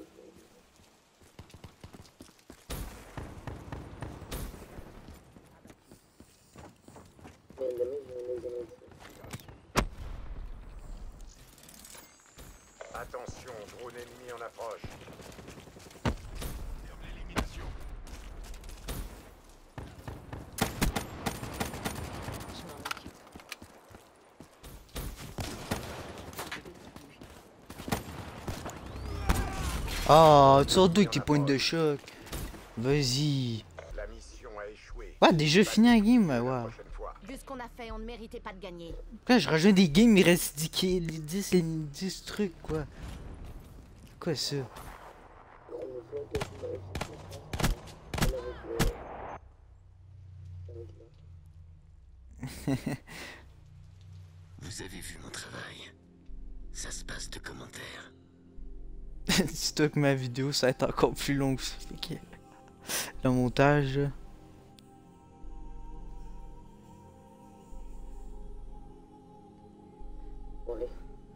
S2: Attention, drone ennemi en approche.
S6: Ferme l'élimination.
S4: Je m'en occupe.
S1: Ah, tu sors d'où avec tes pointes de choc? Vas-y.
S2: La mission a échoué.
S1: Ouais, déjà fini la game,
S2: La
S1: ouais.
S2: prochaine fois.
S3: Vu ce qu'on a fait, on ne méritait pas de gagner.
S1: Là, je rejoins des games, il reste dix, ki- dix, dix trucs, quoi. Quoi ça?
S5: Vous avez vu mon travail. Ça se passe de commentaires.
S1: Dis-toi que ma vidéo, ça va être encore plus long que ça. Fait que le montage.
S7: Ouais.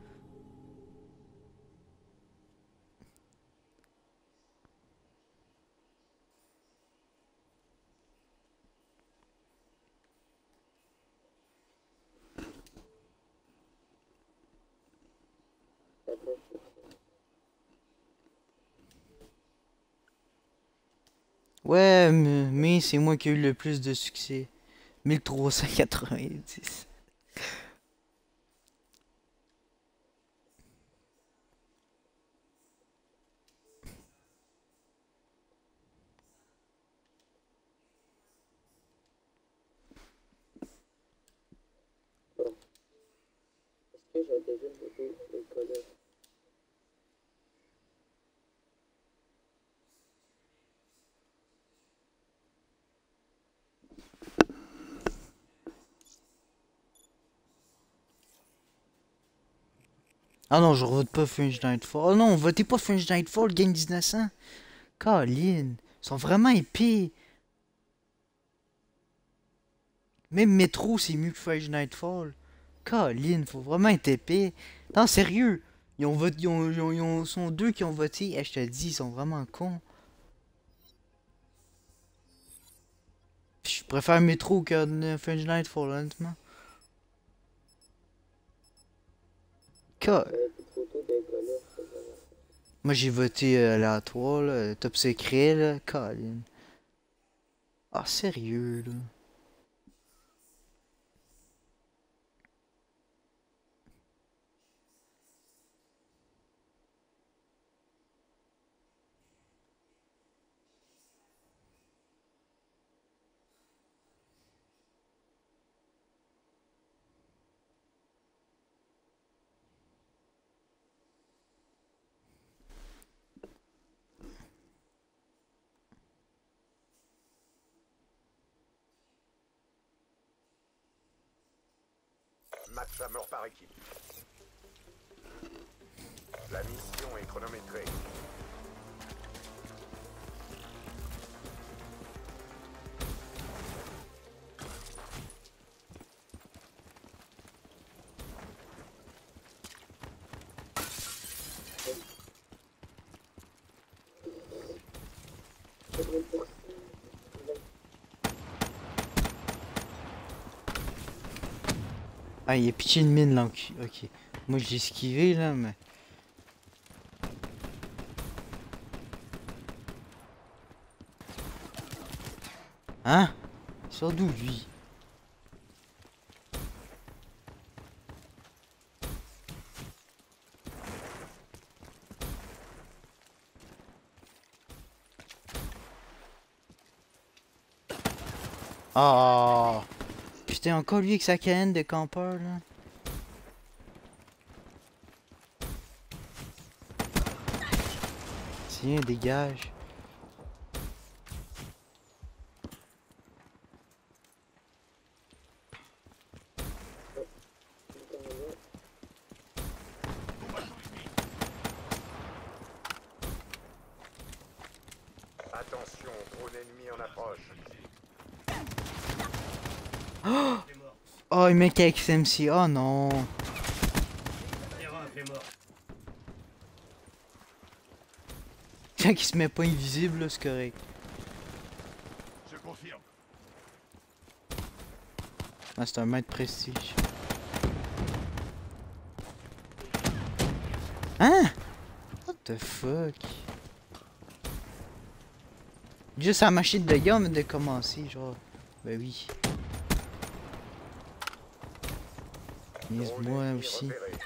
S1: Ouais, mais, mais c'est moi qui ai eu le plus de succès. mille trois cent quatre-vingt-dix.
S7: Bon. Est-ce que j'ai déjà une photo de colère?
S1: Ah non, je vote pas Fringe Nightfall. Oh non, votez pas Fringe Nightfall, Game mille neuf cents. Colin, ils sont vraiment épais. Même Metro, c'est mieux que Fringe Nightfall. Colin, faut vraiment être épais. Non, sérieux. Ils ont voté, ils ont, ils ont, ils ont- sont deux qui ont voté. Eh, je te le dis, ils sont vraiment cons. Je préfère Metro que euh, Fringe Nightfall, honnêtement. Co-
S7: J'avais plus de photos de colère, c'est vraiment.
S1: Moi, j'ai voté euh, aléatoire, là, top secret, là. Colin. Ah, sérieux, là.
S2: Match à mort par équipe. La mission est chronométrée.
S1: Ah, il y a pitié de mine là. Ok. Ok. Moi, j'ai esquivé là, mais. Hein? Il sort d'où lui? Ah! Putain, encore lui avec sa canne de campeur là. Tiens, dégage.
S2: Attention, drone ennemi en approche.
S1: Oh, il met avec S M C. Oh non. Quand il se met pas invisible, là, c'est correct.
S6: Je confirme.
S1: Ah, c'est un maître prestige. Hein? What the fuck? Juste à ma machine de gamme de commencer, genre. Ben oui. Niaise-moi
S2: Drone
S1: aussi.
S2: ennemi repéré.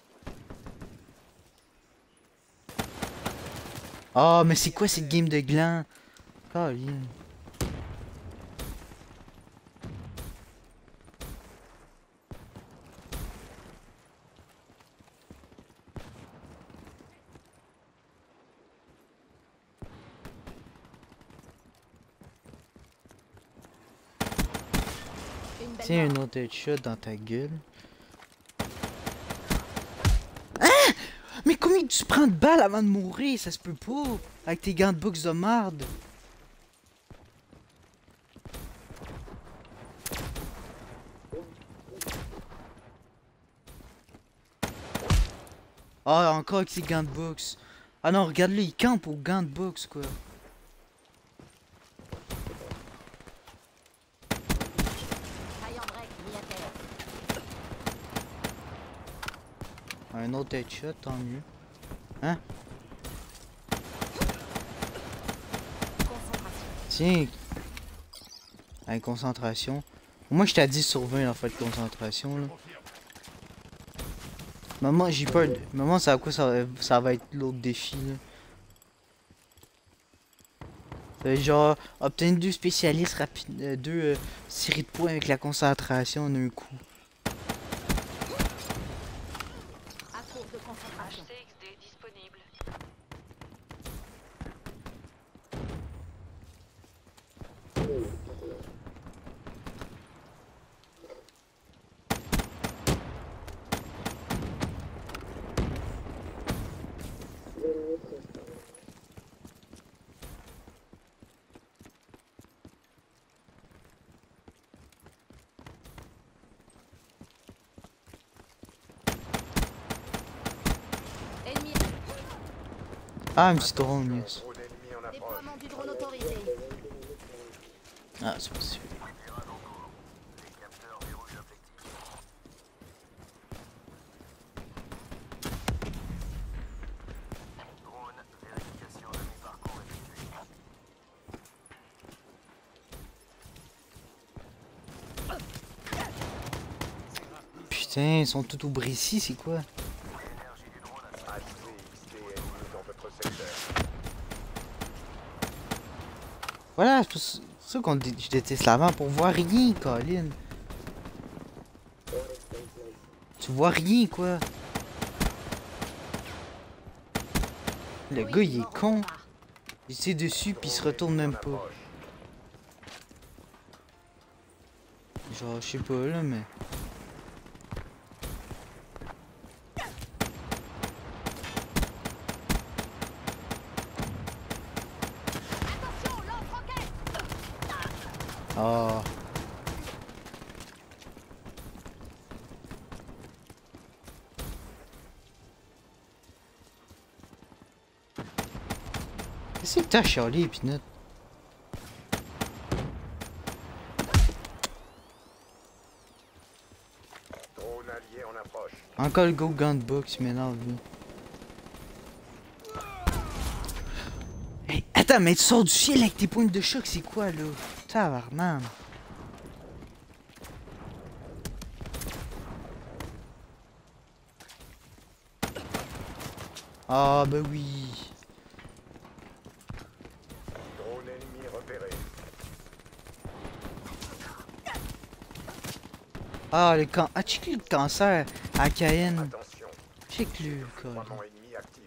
S1: Oh, mais c'est quoi cette game de gland? Colin.
S3: Une belle
S1: Tiens,
S3: mort.
S1: un autre headshot dans ta gueule. Hein? Mais combien tu prends de balles avant de mourir? Ça se peut pas. Avec tes gants de boxe de marde. Ah, encore avec ses gants de boxe. Ah non, regarde-le, il campe aux gants de boxe, quoi.
S3: Taille en break, mis à terre.
S1: Un autre headshot, tant mieux. Hein?
S3: Concentration.
S1: Tiens. Avec concentration. Moi, j'étais à dix sur vingt en fait de concentration, là. Maman, j'ai peur de... Maman, c'est à quoi ça, ça va être l'autre défi, là? Euh, genre, obtenir deux spécialistes rapides... Euh, deux euh, séries de points avec la concentration en un coup.
S3: À court de concentration.
S4: H C X D disponible.
S3: Ennemi.
S1: Ah, un petit drone, yes.
S2: Drone ennemi en approche.
S3: Déploiement du drone autorisé.
S1: Ah, c'est possible. Putain, ils sont tous au Brécy, c'est quoi?
S2: H C X D ennemi dans votre secteur.
S1: Voilà, c'est pour ça- c'est ça qu'on dé- je déteste l'avant pour voir rien, Colin. Tu vois rien, quoi. Le gars, il est con. Il tire dessus, puis il se retourne même pas. Genre, je sais pas, là, mais... Ah. Qu'est-ce que t'as chialé, Pinot?
S2: Drone allié en approche.
S1: Encore le go gunbox, il m'énerve, lui. Hey, attends, mais tu sors du ciel avec tes pointes de choc, c'est quoi, là? Tabarnak. Ah, bah oui.
S2: Drone ennemi repéré.
S1: Ah, le can... Ah, check le cancer à Cayenne.
S2: Attention.
S1: Check-le, quoi.
S2: Foudroiement ennemi actif.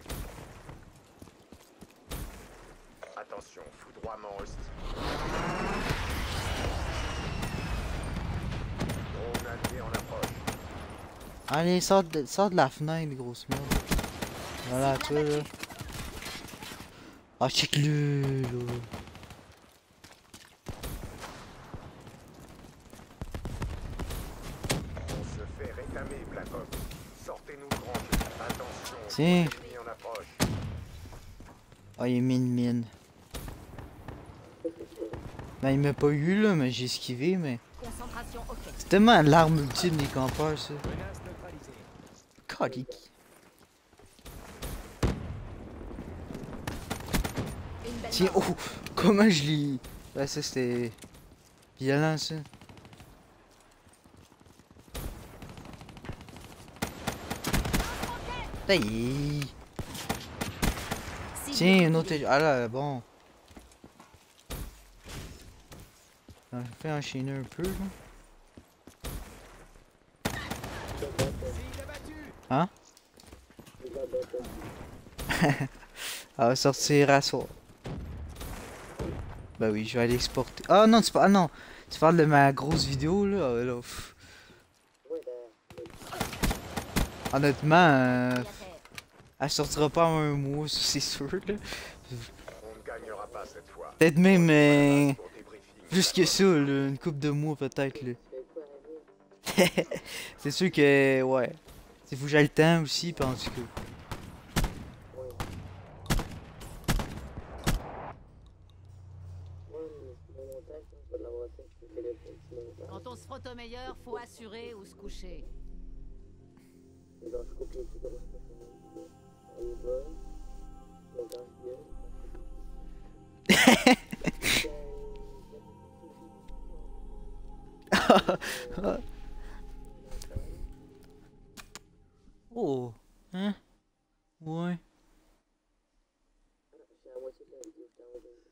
S2: Attention, foudroiement hostile. Drone allié en approche.
S1: Allez, sors de, sors de la fenêtre, grosse merde. Voilà, tu vois, là. Ah, check-le, là.
S2: On se fait rétamer, Black Ops. Sortez-nous grand jeu. Attention.
S1: Tiens.
S2: Drone ennemi en approche.
S1: Ah, il est mine mine. Ben, il m'a pas eu, là, mais j'ai esquivé, mais...
S3: Concentration, ok.
S1: C'est tellement l'arme ultime des campeurs, ça. Calique.
S3: Une belle
S1: Tiens,
S3: mort.
S1: oh, comment je l'ai... Ouais, ça, c'était... violent, ça. Hey.
S3: Cible
S1: Tiens, un autre...
S3: activée.
S1: Ah là, bon. On fait enchaîner un peu, là. Hein? Elle va sortir à soir. Ben Bah oui, je vais aller exporter. Ah non, tu parles, ah, non, tu parles de ma grosse vidéo là. Ah, là, pff.
S7: Ouais, bah,
S1: Honnêtement, euh,
S3: Mis à terre.
S1: elle sortira pas en un mois, ça, c'est sûr là.
S2: On ne gagnera pas cette fois.
S1: Peut-être même euh,
S2: Pour débriefing.
S1: plus que ça, là, une couple de mois peut-être là.
S7: tu fais quoi, Rémi?
S1: C'est sûr que ouais. Il faut que j'aille le temps aussi, pis en tout cas.
S7: Ouais. Moi, mon mon montage, je vais l'avoir fait, je fais le petit montage.
S3: Quand on se frotte au meilleur, faut assurer ou se coucher.
S7: Et genre, je coupe les plus grosses personnes. On y va. Je regarde bien.
S1: Oh, hein? Ouais.
S7: Je suis à moitié de la vidéo, je t'en vais.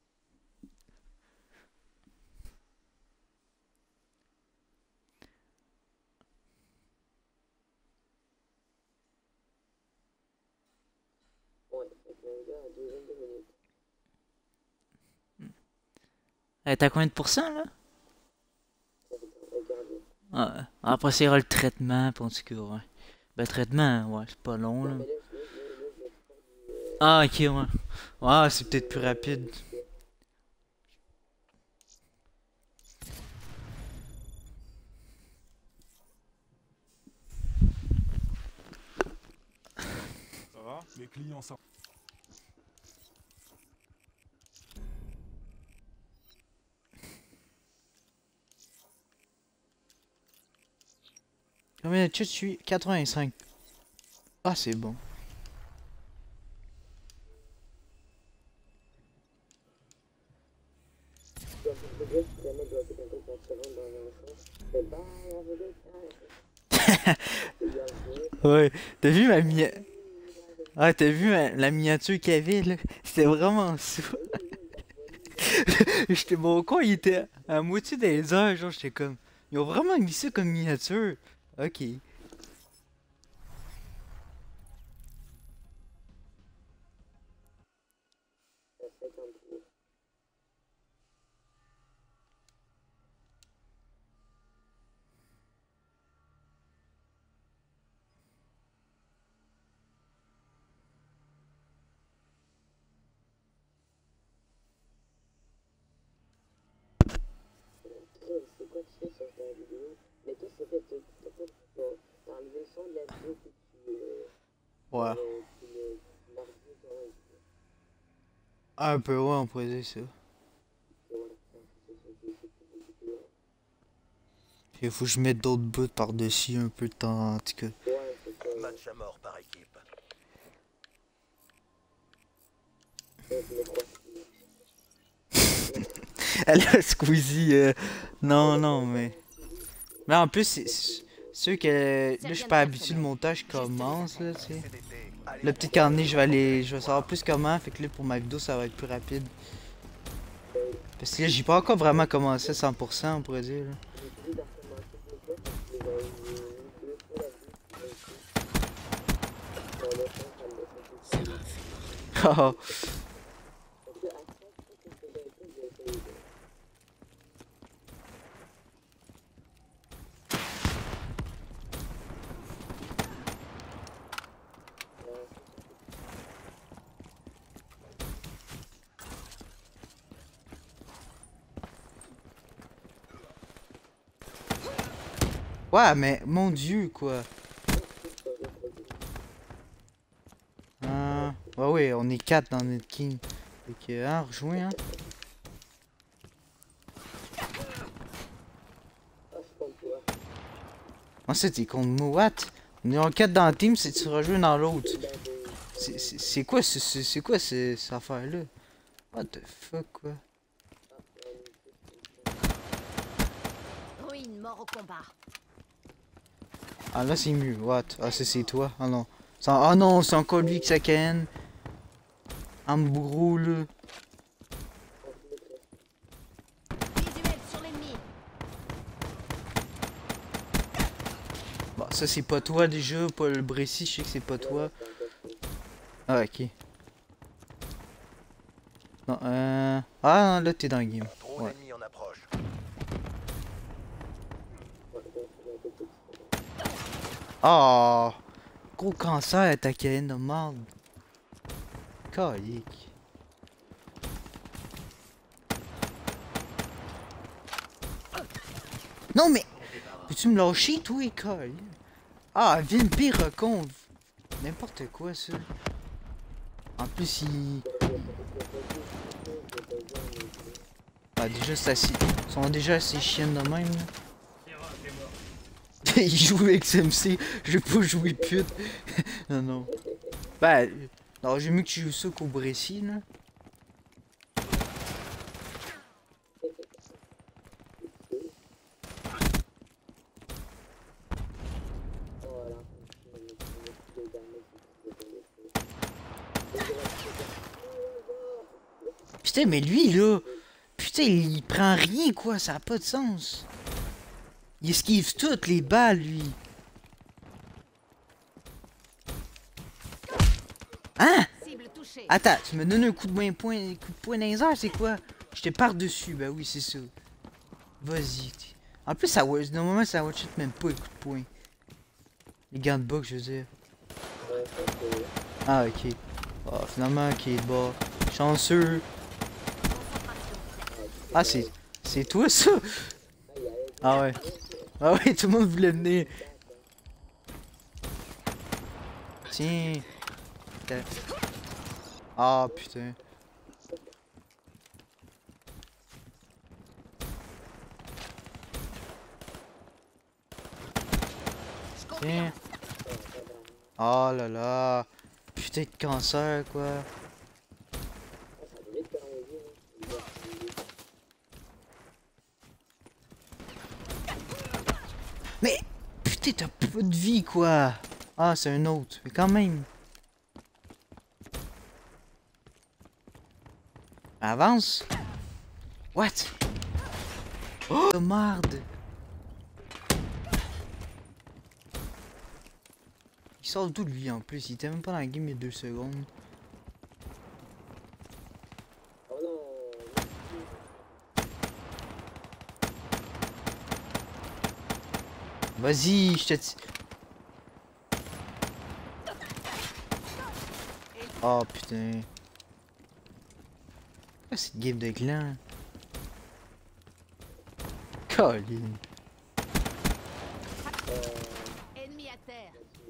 S7: Ouais, fait que mon gars, à deux vingt-deux minutes.
S1: Elle est à combien de pourcents là?
S7: Regardez.
S1: Ah, après ça ira le traitement, pis en tout cas, ouais. Ben, le traitement, ouais, c'est pas long là.
S7: Non, mais là, je là, là, là, je vais faire du. Euh,
S1: Ah, ok, ouais. Ouais, c'est peut-être plus rapide.
S6: Ça va? Les clients sont...
S1: Combien de chutes je suis? quatre-vingt-cinq. Ah, c'est bon.
S7: tu vas faire le gars, si jamais tu vas faire un truc quand tu rentres dans un champ, fais bye, avec le temps. C'est bien joué.
S1: Ouais, t'as vu ma miniature? Ah, t'as vu ma- la miniature qu'il y avait là? C'était vraiment ça. J'étais bon con, il était à moitié des heures, genre j'étais comme. Ils ont vraiment mis ça comme miniature. Ok.
S7: C'est cinquante-trois. Chris, c'est quoi tu fais sur ta vidéo? Mais toi, c'est fait, t'as t'as fait, t'as t'as enlevé le son de la vidéo puis tu, euh,
S1: Ouais.
S7: euh, tu le, tu l'arrives dans la vidéo.
S1: Un peu, ouais, on pourrait dire ça.
S7: Et voilà, c'est c'est ça, c'est c'est plus beaucoup là.
S1: Il faut que je mette d'autres bouts par-dessus un peu de temps, en tout cas.
S7: Ouais, c'est ça.
S8: Match à mort par équipe.
S7: Ouais, je me crois.
S1: Elle a Squeezie, euh... non, non, mais. Mais en plus, c'est c'est sûr que là, je suis pas habitué, le montage commence, là, tu sais. Le petit carnet, je vais aller. Je vais savoir plus comment, fait que là, pour ma vidéo, ça va être plus rapide. Parce que là, j'ai pas encore vraiment commencé à cent pour cent, on pourrait dire, là.
S7: J'ai essayé de recommencer deux fois parce que j'ai eu deux fois la vie qui m'a été. Dans le fond, ça me laisse un peu plus.
S1: Haha.
S7: Parce que à chaque fois que je faisais un truc, j'ai essayé de.
S1: Ouais, mais mon dieu, quoi. Ah, ouais, ouais, on est quatre dans notre king. Fait que, hein, rejoins, hein. Ensuite, t'es contre moi, what? On est en quatre dans le team, c'est tu rejoins dans l'autre. C'est- C'est c'est quoi, ce- c'est c'est quoi ce- cette affaire-là? What the fuck, quoi?
S3: Ruine, mort au combat.
S1: Ah là c'est mieux, what? Ah ça c'est toi? Ah non. C'est en- Ah non, c'est encore lui qui s'accane. En bourreau là.
S3: Visuel sur l'ennemi.
S1: Bon, ça c'est pas toi déjà, pas le Brécy, je sais que c'est pas toi. Ah ok. Non, euh... Ah, là, t'es dans le game.
S8: Drone
S1: Ouais.
S8: ennemi en approche.
S1: Ah! Gros cancer, ta câline de merde. Calique. Non, mais... Peux-tu me lâcher, toi, calique? Ah, viens pire con. N'importe quoi, ça. En plus, il... Ah, déjà, c'est assez... Ils sont déjà assez chiennes de même, là. Il joue avec C M C, je vais pas jouer pute. Non, non. Ben, non, j'ai mieux que tu joues ça qu'au Brécy, là. Putain, mais lui, là, putain, il prend rien, quoi, ça a pas de sens. Il esquive toutes les balles, lui. Hein?
S3: Cible touchée.
S1: Attends, tu me donnes un coup de main point, coup de poing dans les airs, c'est quoi? Je te pars dessus, bah oui, c'est ça. Vas-y. En plus, ça watch, normalement, ça watch même pas les coups de poing. Les gants de boxe, je veux dire. Ah, ok. Oh, finalement, ok, bah. Chanceux. Ah, c'est. C'est toi, ça? Ah ouais. Ah ouais, tout le monde voulait venir. Tiens. Putain. Ah, putain. Tiens. Oh là là. Putain de cancer, quoi. Mais putain, t'as pas de vie, quoi. Ah, c'est un autre. Mais quand même. Avance. What? Oh, merde. Il sort d'où lui en plus? Il était même pas dans la game il y a deux secondes. Vas-y, je te... Oh putain. Ah, cette game de gland. Colline.
S3: Ennemi à terre.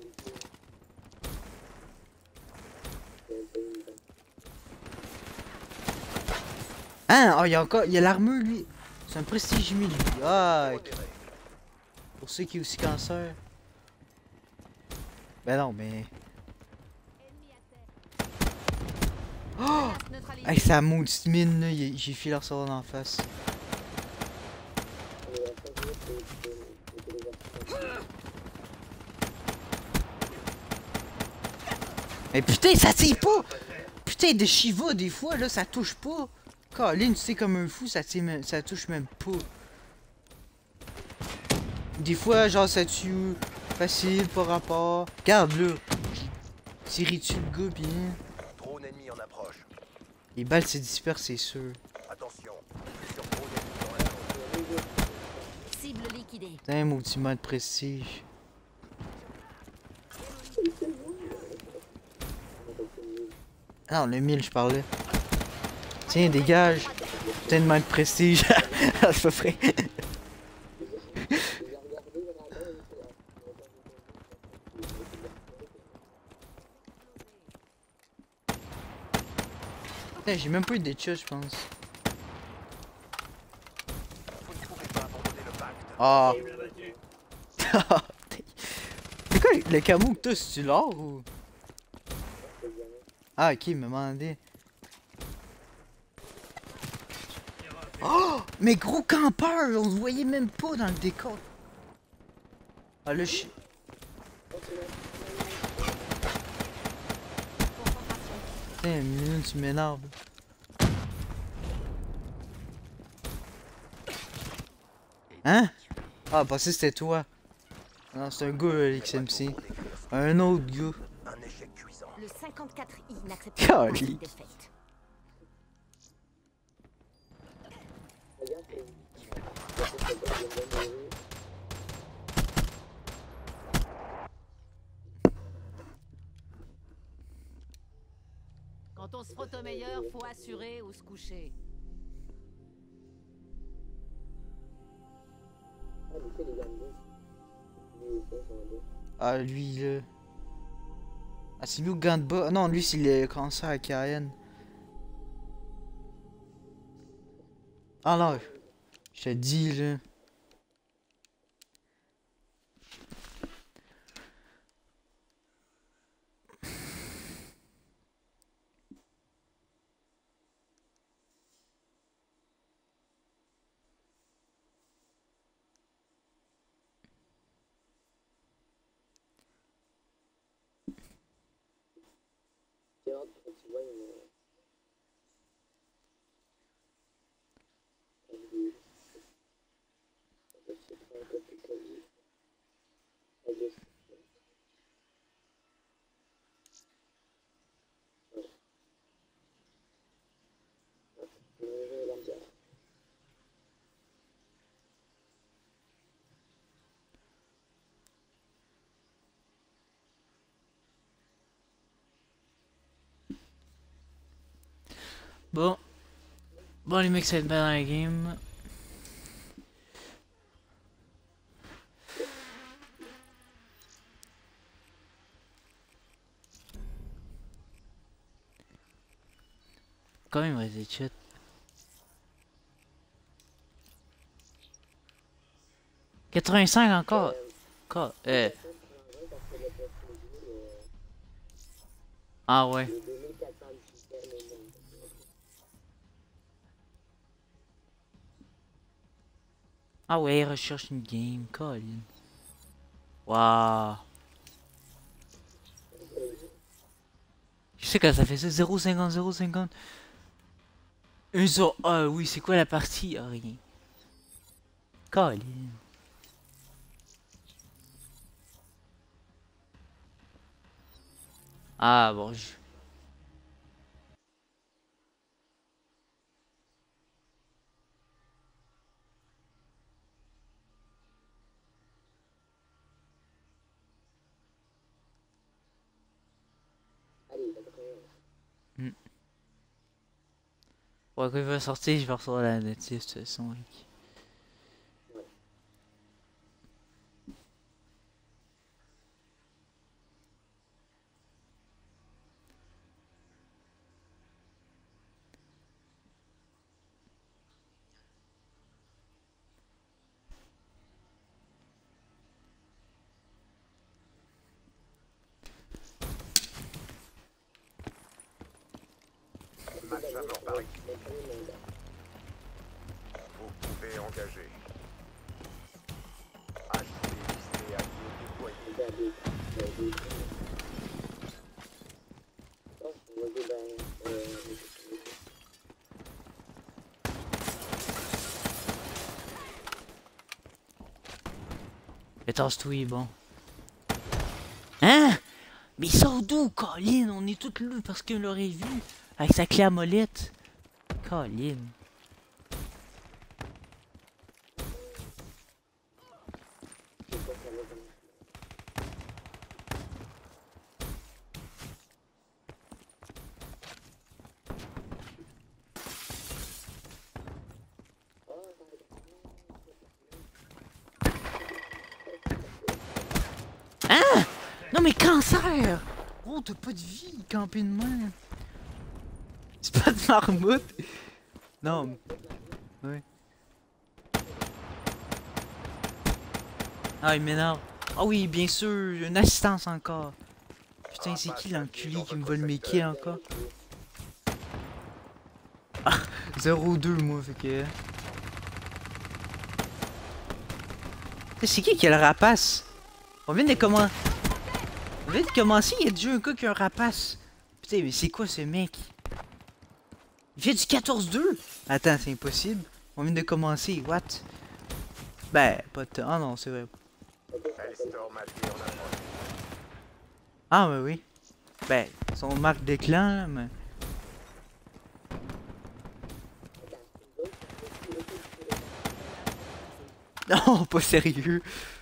S1: Hein? Oh, il y a encore... Il y a l'armure, lui. C'est un prestige mille, lui. Ah, ok. Pour ceux qui ont aussi cancer. Ben non, mais... Oh! Avec sa maudite mine, là, j'ai fait leur recevoir en face. Mais putain, ça tire pas! Putain, de Shiva, des fois, là, ça touche pas. Colin, tu sais, comme un fou, ça, tire même, ça touche même pas. Des fois, genre, ça tue facile, par rapport. Regarde, là. Tiré-tu le gars, bien.
S8: Drone ennemi en approche.
S1: Les balles se dispersent, c'est sûr.
S8: Attention, plusieurs drones ennemis dans la zone.
S3: Cible liquidée.
S1: Putain, mon petit mode prestige. Ah non, le mille, je parlais. Tiens, dégage. Putain de mode prestige. À peu près. Putain, j'ai même pas eu des chats, je pense.
S8: Vous ne pouvez pas abandonner le pacte.
S1: Ah. C'est quoi le camo que t'as, c'est-tu l'or ou... Ah, ok, il m'a demandé. Oh! Mais gros campeur, on se voyait même pas dans le décor. Ah là, je... Putain, une minute, tu m'énerves. Hein? Ah, bah ça c'était toi. Non, c'est un gars, X M C. Un autre gars.
S8: Un échec cuisant.
S3: Le cinquante-quatre I n'accepte pas
S1: Cali.
S3: une défaite. Quand on se frotte au meilleur, faut assurer ou se coucher.
S7: Ah, mais c'est les gars de gauche. Lui aussi, ils sont en deux.
S1: Ah, lui, là. Ah, c'est lui au gant de bas. Ah non, lui, c'est le cancer à Cayenne. Ah non, je te dis, là.
S7: J'ai hâte que tu vois une... une vidéo. Je sais pas un peu plus connu. I guess. Ouais. Ah, je vais jouer la bière.
S1: Bon. Bon, les mecs, ça va être bien dans la game. Quand même, il me reste des chats. quatre-vingt-cinq encore. Encore. Euh. Ah ouais. Ah ouais, il recherche une game, Colin. Waouh. Je sais quand ça fait ça, zéro cinquante, zéro cinquante. Un zéro. Ah oui, c'est quoi la partie? Ah, rien. Colin. Ah bon, je... Hmm. Ouais, quand il va sortir, je vais recevoir la notice de toute façon. Mec.
S2: Match à mort Paris. Vous pouvez engager. H C listé allié déployé.
S7: Oh, je vois des bains. Euh,
S1: Et tasse-toi, il est bon. Hein? Mais il sort d'où, Colin? On est tous là parce qu'on l'aurait vu. Avec sa clé à molette. Colin. Hein? Non mais cancer! Oh, t'as pas de vie, camper de main. C'est pas de marmotte. Non. Oui. Ah, il m'énerve. Ah oui, bien sûr, une assistance encore. Putain, c'est qui l'enculé qui me vole mes quais encore? Ah, zéro deux moi, fait que... C'est qui qui a le rapace? On vient de comment... On vient de commencer, il y a déjà un gars qui a un rapace. Putain, mais c'est quoi ce mec? Il fait du quatorze deux? Attends, c'est impossible. On vient de commencer, what? Ben, pas de temps. Ah non, c'est vrai. Ah, ben oui. Ben, son marque de clan, là, mais... Non, pas sérieux.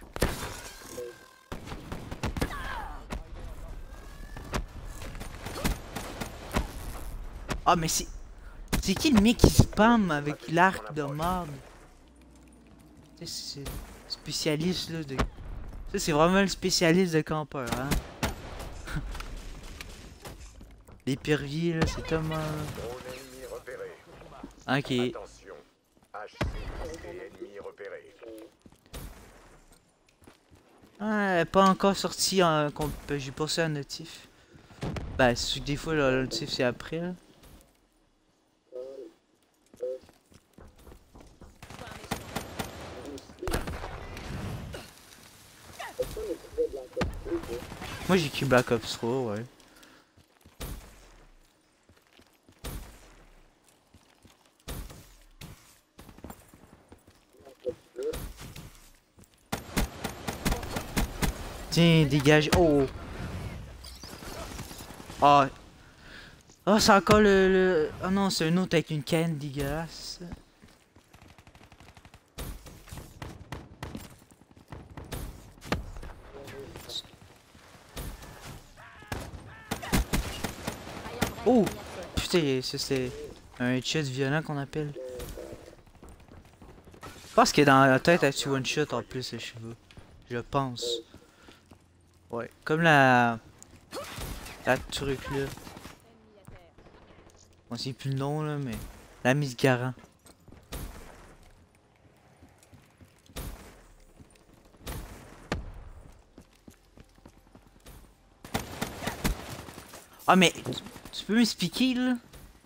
S1: Ah, mais c'est... C'est qui le mec qui spam avec l'arc de merde? Tu sais, c'est spécialiste, là, de... Ça, c'est vraiment le spécialiste de campeur, hein? L'épervier, là, c'est tellement...
S2: Drone ennemi repéré.
S1: Ok.
S2: Attention. H C X T ennemi repéré.
S1: Ah, pas encore sorti en... J'ai passé un notif. Ben, c'est des fois, le notif, c'est après, là. Moi j'ai écrit Black Ops trois, ouais. Tiens, dégage. Oh! Ah! Oh, c'est encore le, le... Oh non, c'est un autre avec une canne dégueulasse. Oh! Putain, ça c'est un headshot violent qu'on appelle. Je pense que dans la tête, elle tue one shot en plus, les cheveux. Je pense. Ouais, comme la... La truc là. Bon, c'est plus le nom là, mais... La Miss Garant. Ah mais... Tu peux m'expliquer là?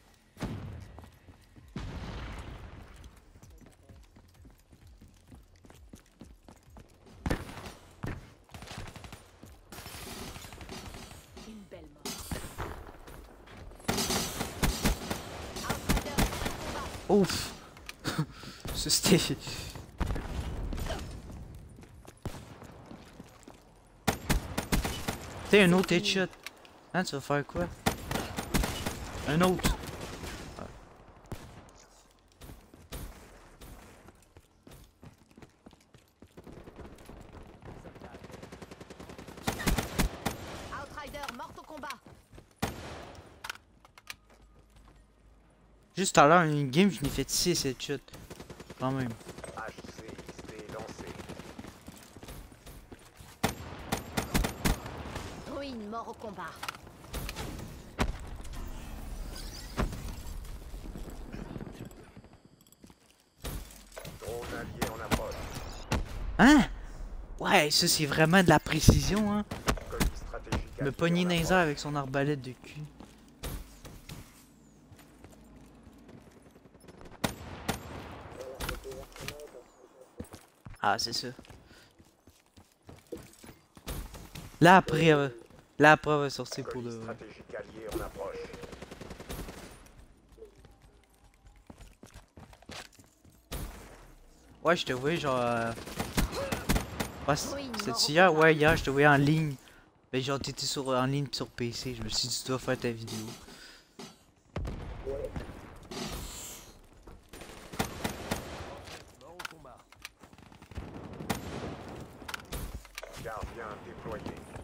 S3: Une belle mort.
S1: Ouf! Ça c'était... T'es un autre headshot. Hein, tu vas faire quoi? Un autre.
S3: Outrider morte au combat.
S1: Juste tout à l'heure, une game, je n'ai fait six headshots. Quand même.
S2: H C X T lancé.
S3: Druide mort au combat.
S2: Drone allié en approche.
S1: Hein? Ouais, ça c'est vraiment de la précision, hein.
S2: Colis stratégique.
S1: Le
S2: allié
S1: pogné
S2: en
S1: dans les
S2: approche.
S1: airs avec son arbalète de cul. Ah, c'est ça. Là après, euh, là après, on va sortir pour
S2: Colis
S1: le...
S2: stratégique allié en approche.
S1: Ouais, je te voyais genre... Euh... Ouais, c'était hier? Ouais, hier, je te voyais en ligne. Ben genre, t'étais sur, en ligne sur P C. Je me suis dit, tu dois faire ta vidéo.
S2: Gardien déployé.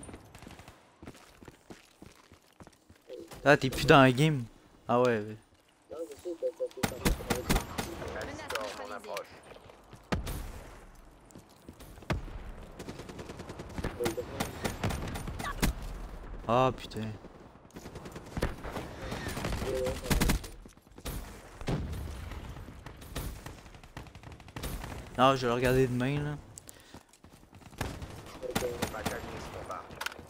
S1: Ah, t'es plus dans la game? Ah ouais, ouais.
S2: Castor en approche.
S1: Ah putain. Non, je vais le regarder demain là.
S2: On va gagner ce combat.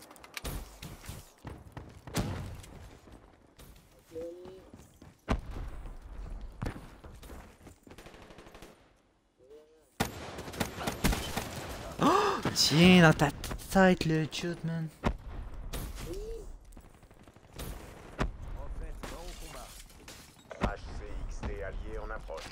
S1: Tiens, dans ta tête le chut, man.
S2: H C X T allié en approche.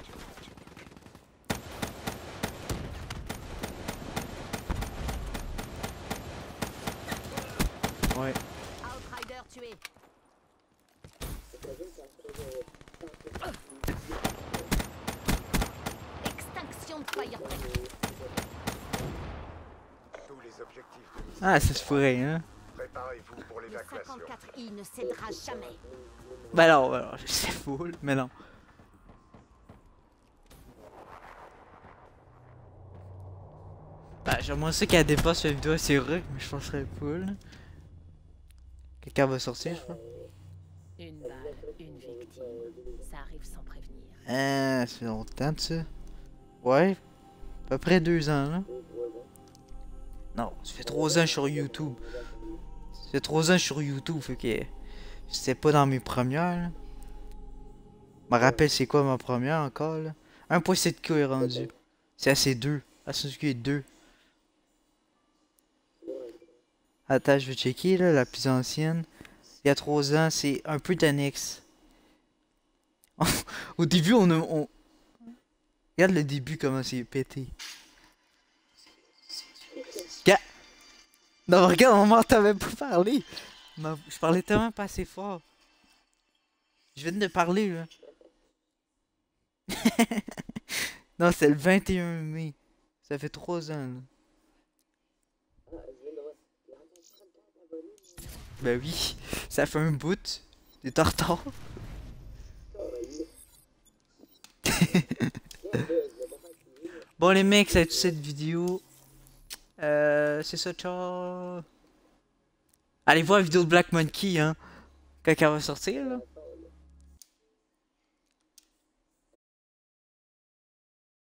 S1: Ouais.
S3: Outrider tué. Extinction Position de fire.
S2: Tous les objectifs de mission.
S1: Ah, ça se pourrait, hein.
S2: Préparez-vous pour
S3: Le
S2: l'évacuation.
S3: cinquante-quatre I ne cédera jamais.
S1: Ben non, ben non, c'est full, mais non. Ben, j'aimerais ça qu'elle dépasse la vidéo assez rock, mais je penserais pas, là. Quelqu'un va sortir, je crois.
S4: Une balle, une victime. Ça arrive sans prévenir.
S1: Ah, ça fait longtemps de ça. Ouais, à peu près deux ans, là. Non, ça fait trois ans sur YouTube. Ça fait trois ans sur YouTube, fait que... C'était pas dans mes premières, là. Je me rappelle c'est quoi ma première encore, là. un point sept K est rendu. C'est assez deux. Assassin's Creed deux. Attends, je vais checker, là, la plus ancienne. Il y a trois ans, c'est un peu d'annexe. Au début, on a... On... Regarde le début, comment c'est pété. Ga... Non, regarde, on m'entend même pas parler. Non, je parlais tellement pas assez fort. Je viens de parler, là. Non, c'est le vingt et un mai. Ça fait trois ans, là. Ben oui, ça fait un bout. T'es en retard. Bon les mecs, ça a été cette vidéo. Euh, c'est ça, ciao. Allez voir la vidéo de Black Monkey, hein. Quand elle va sortir, là.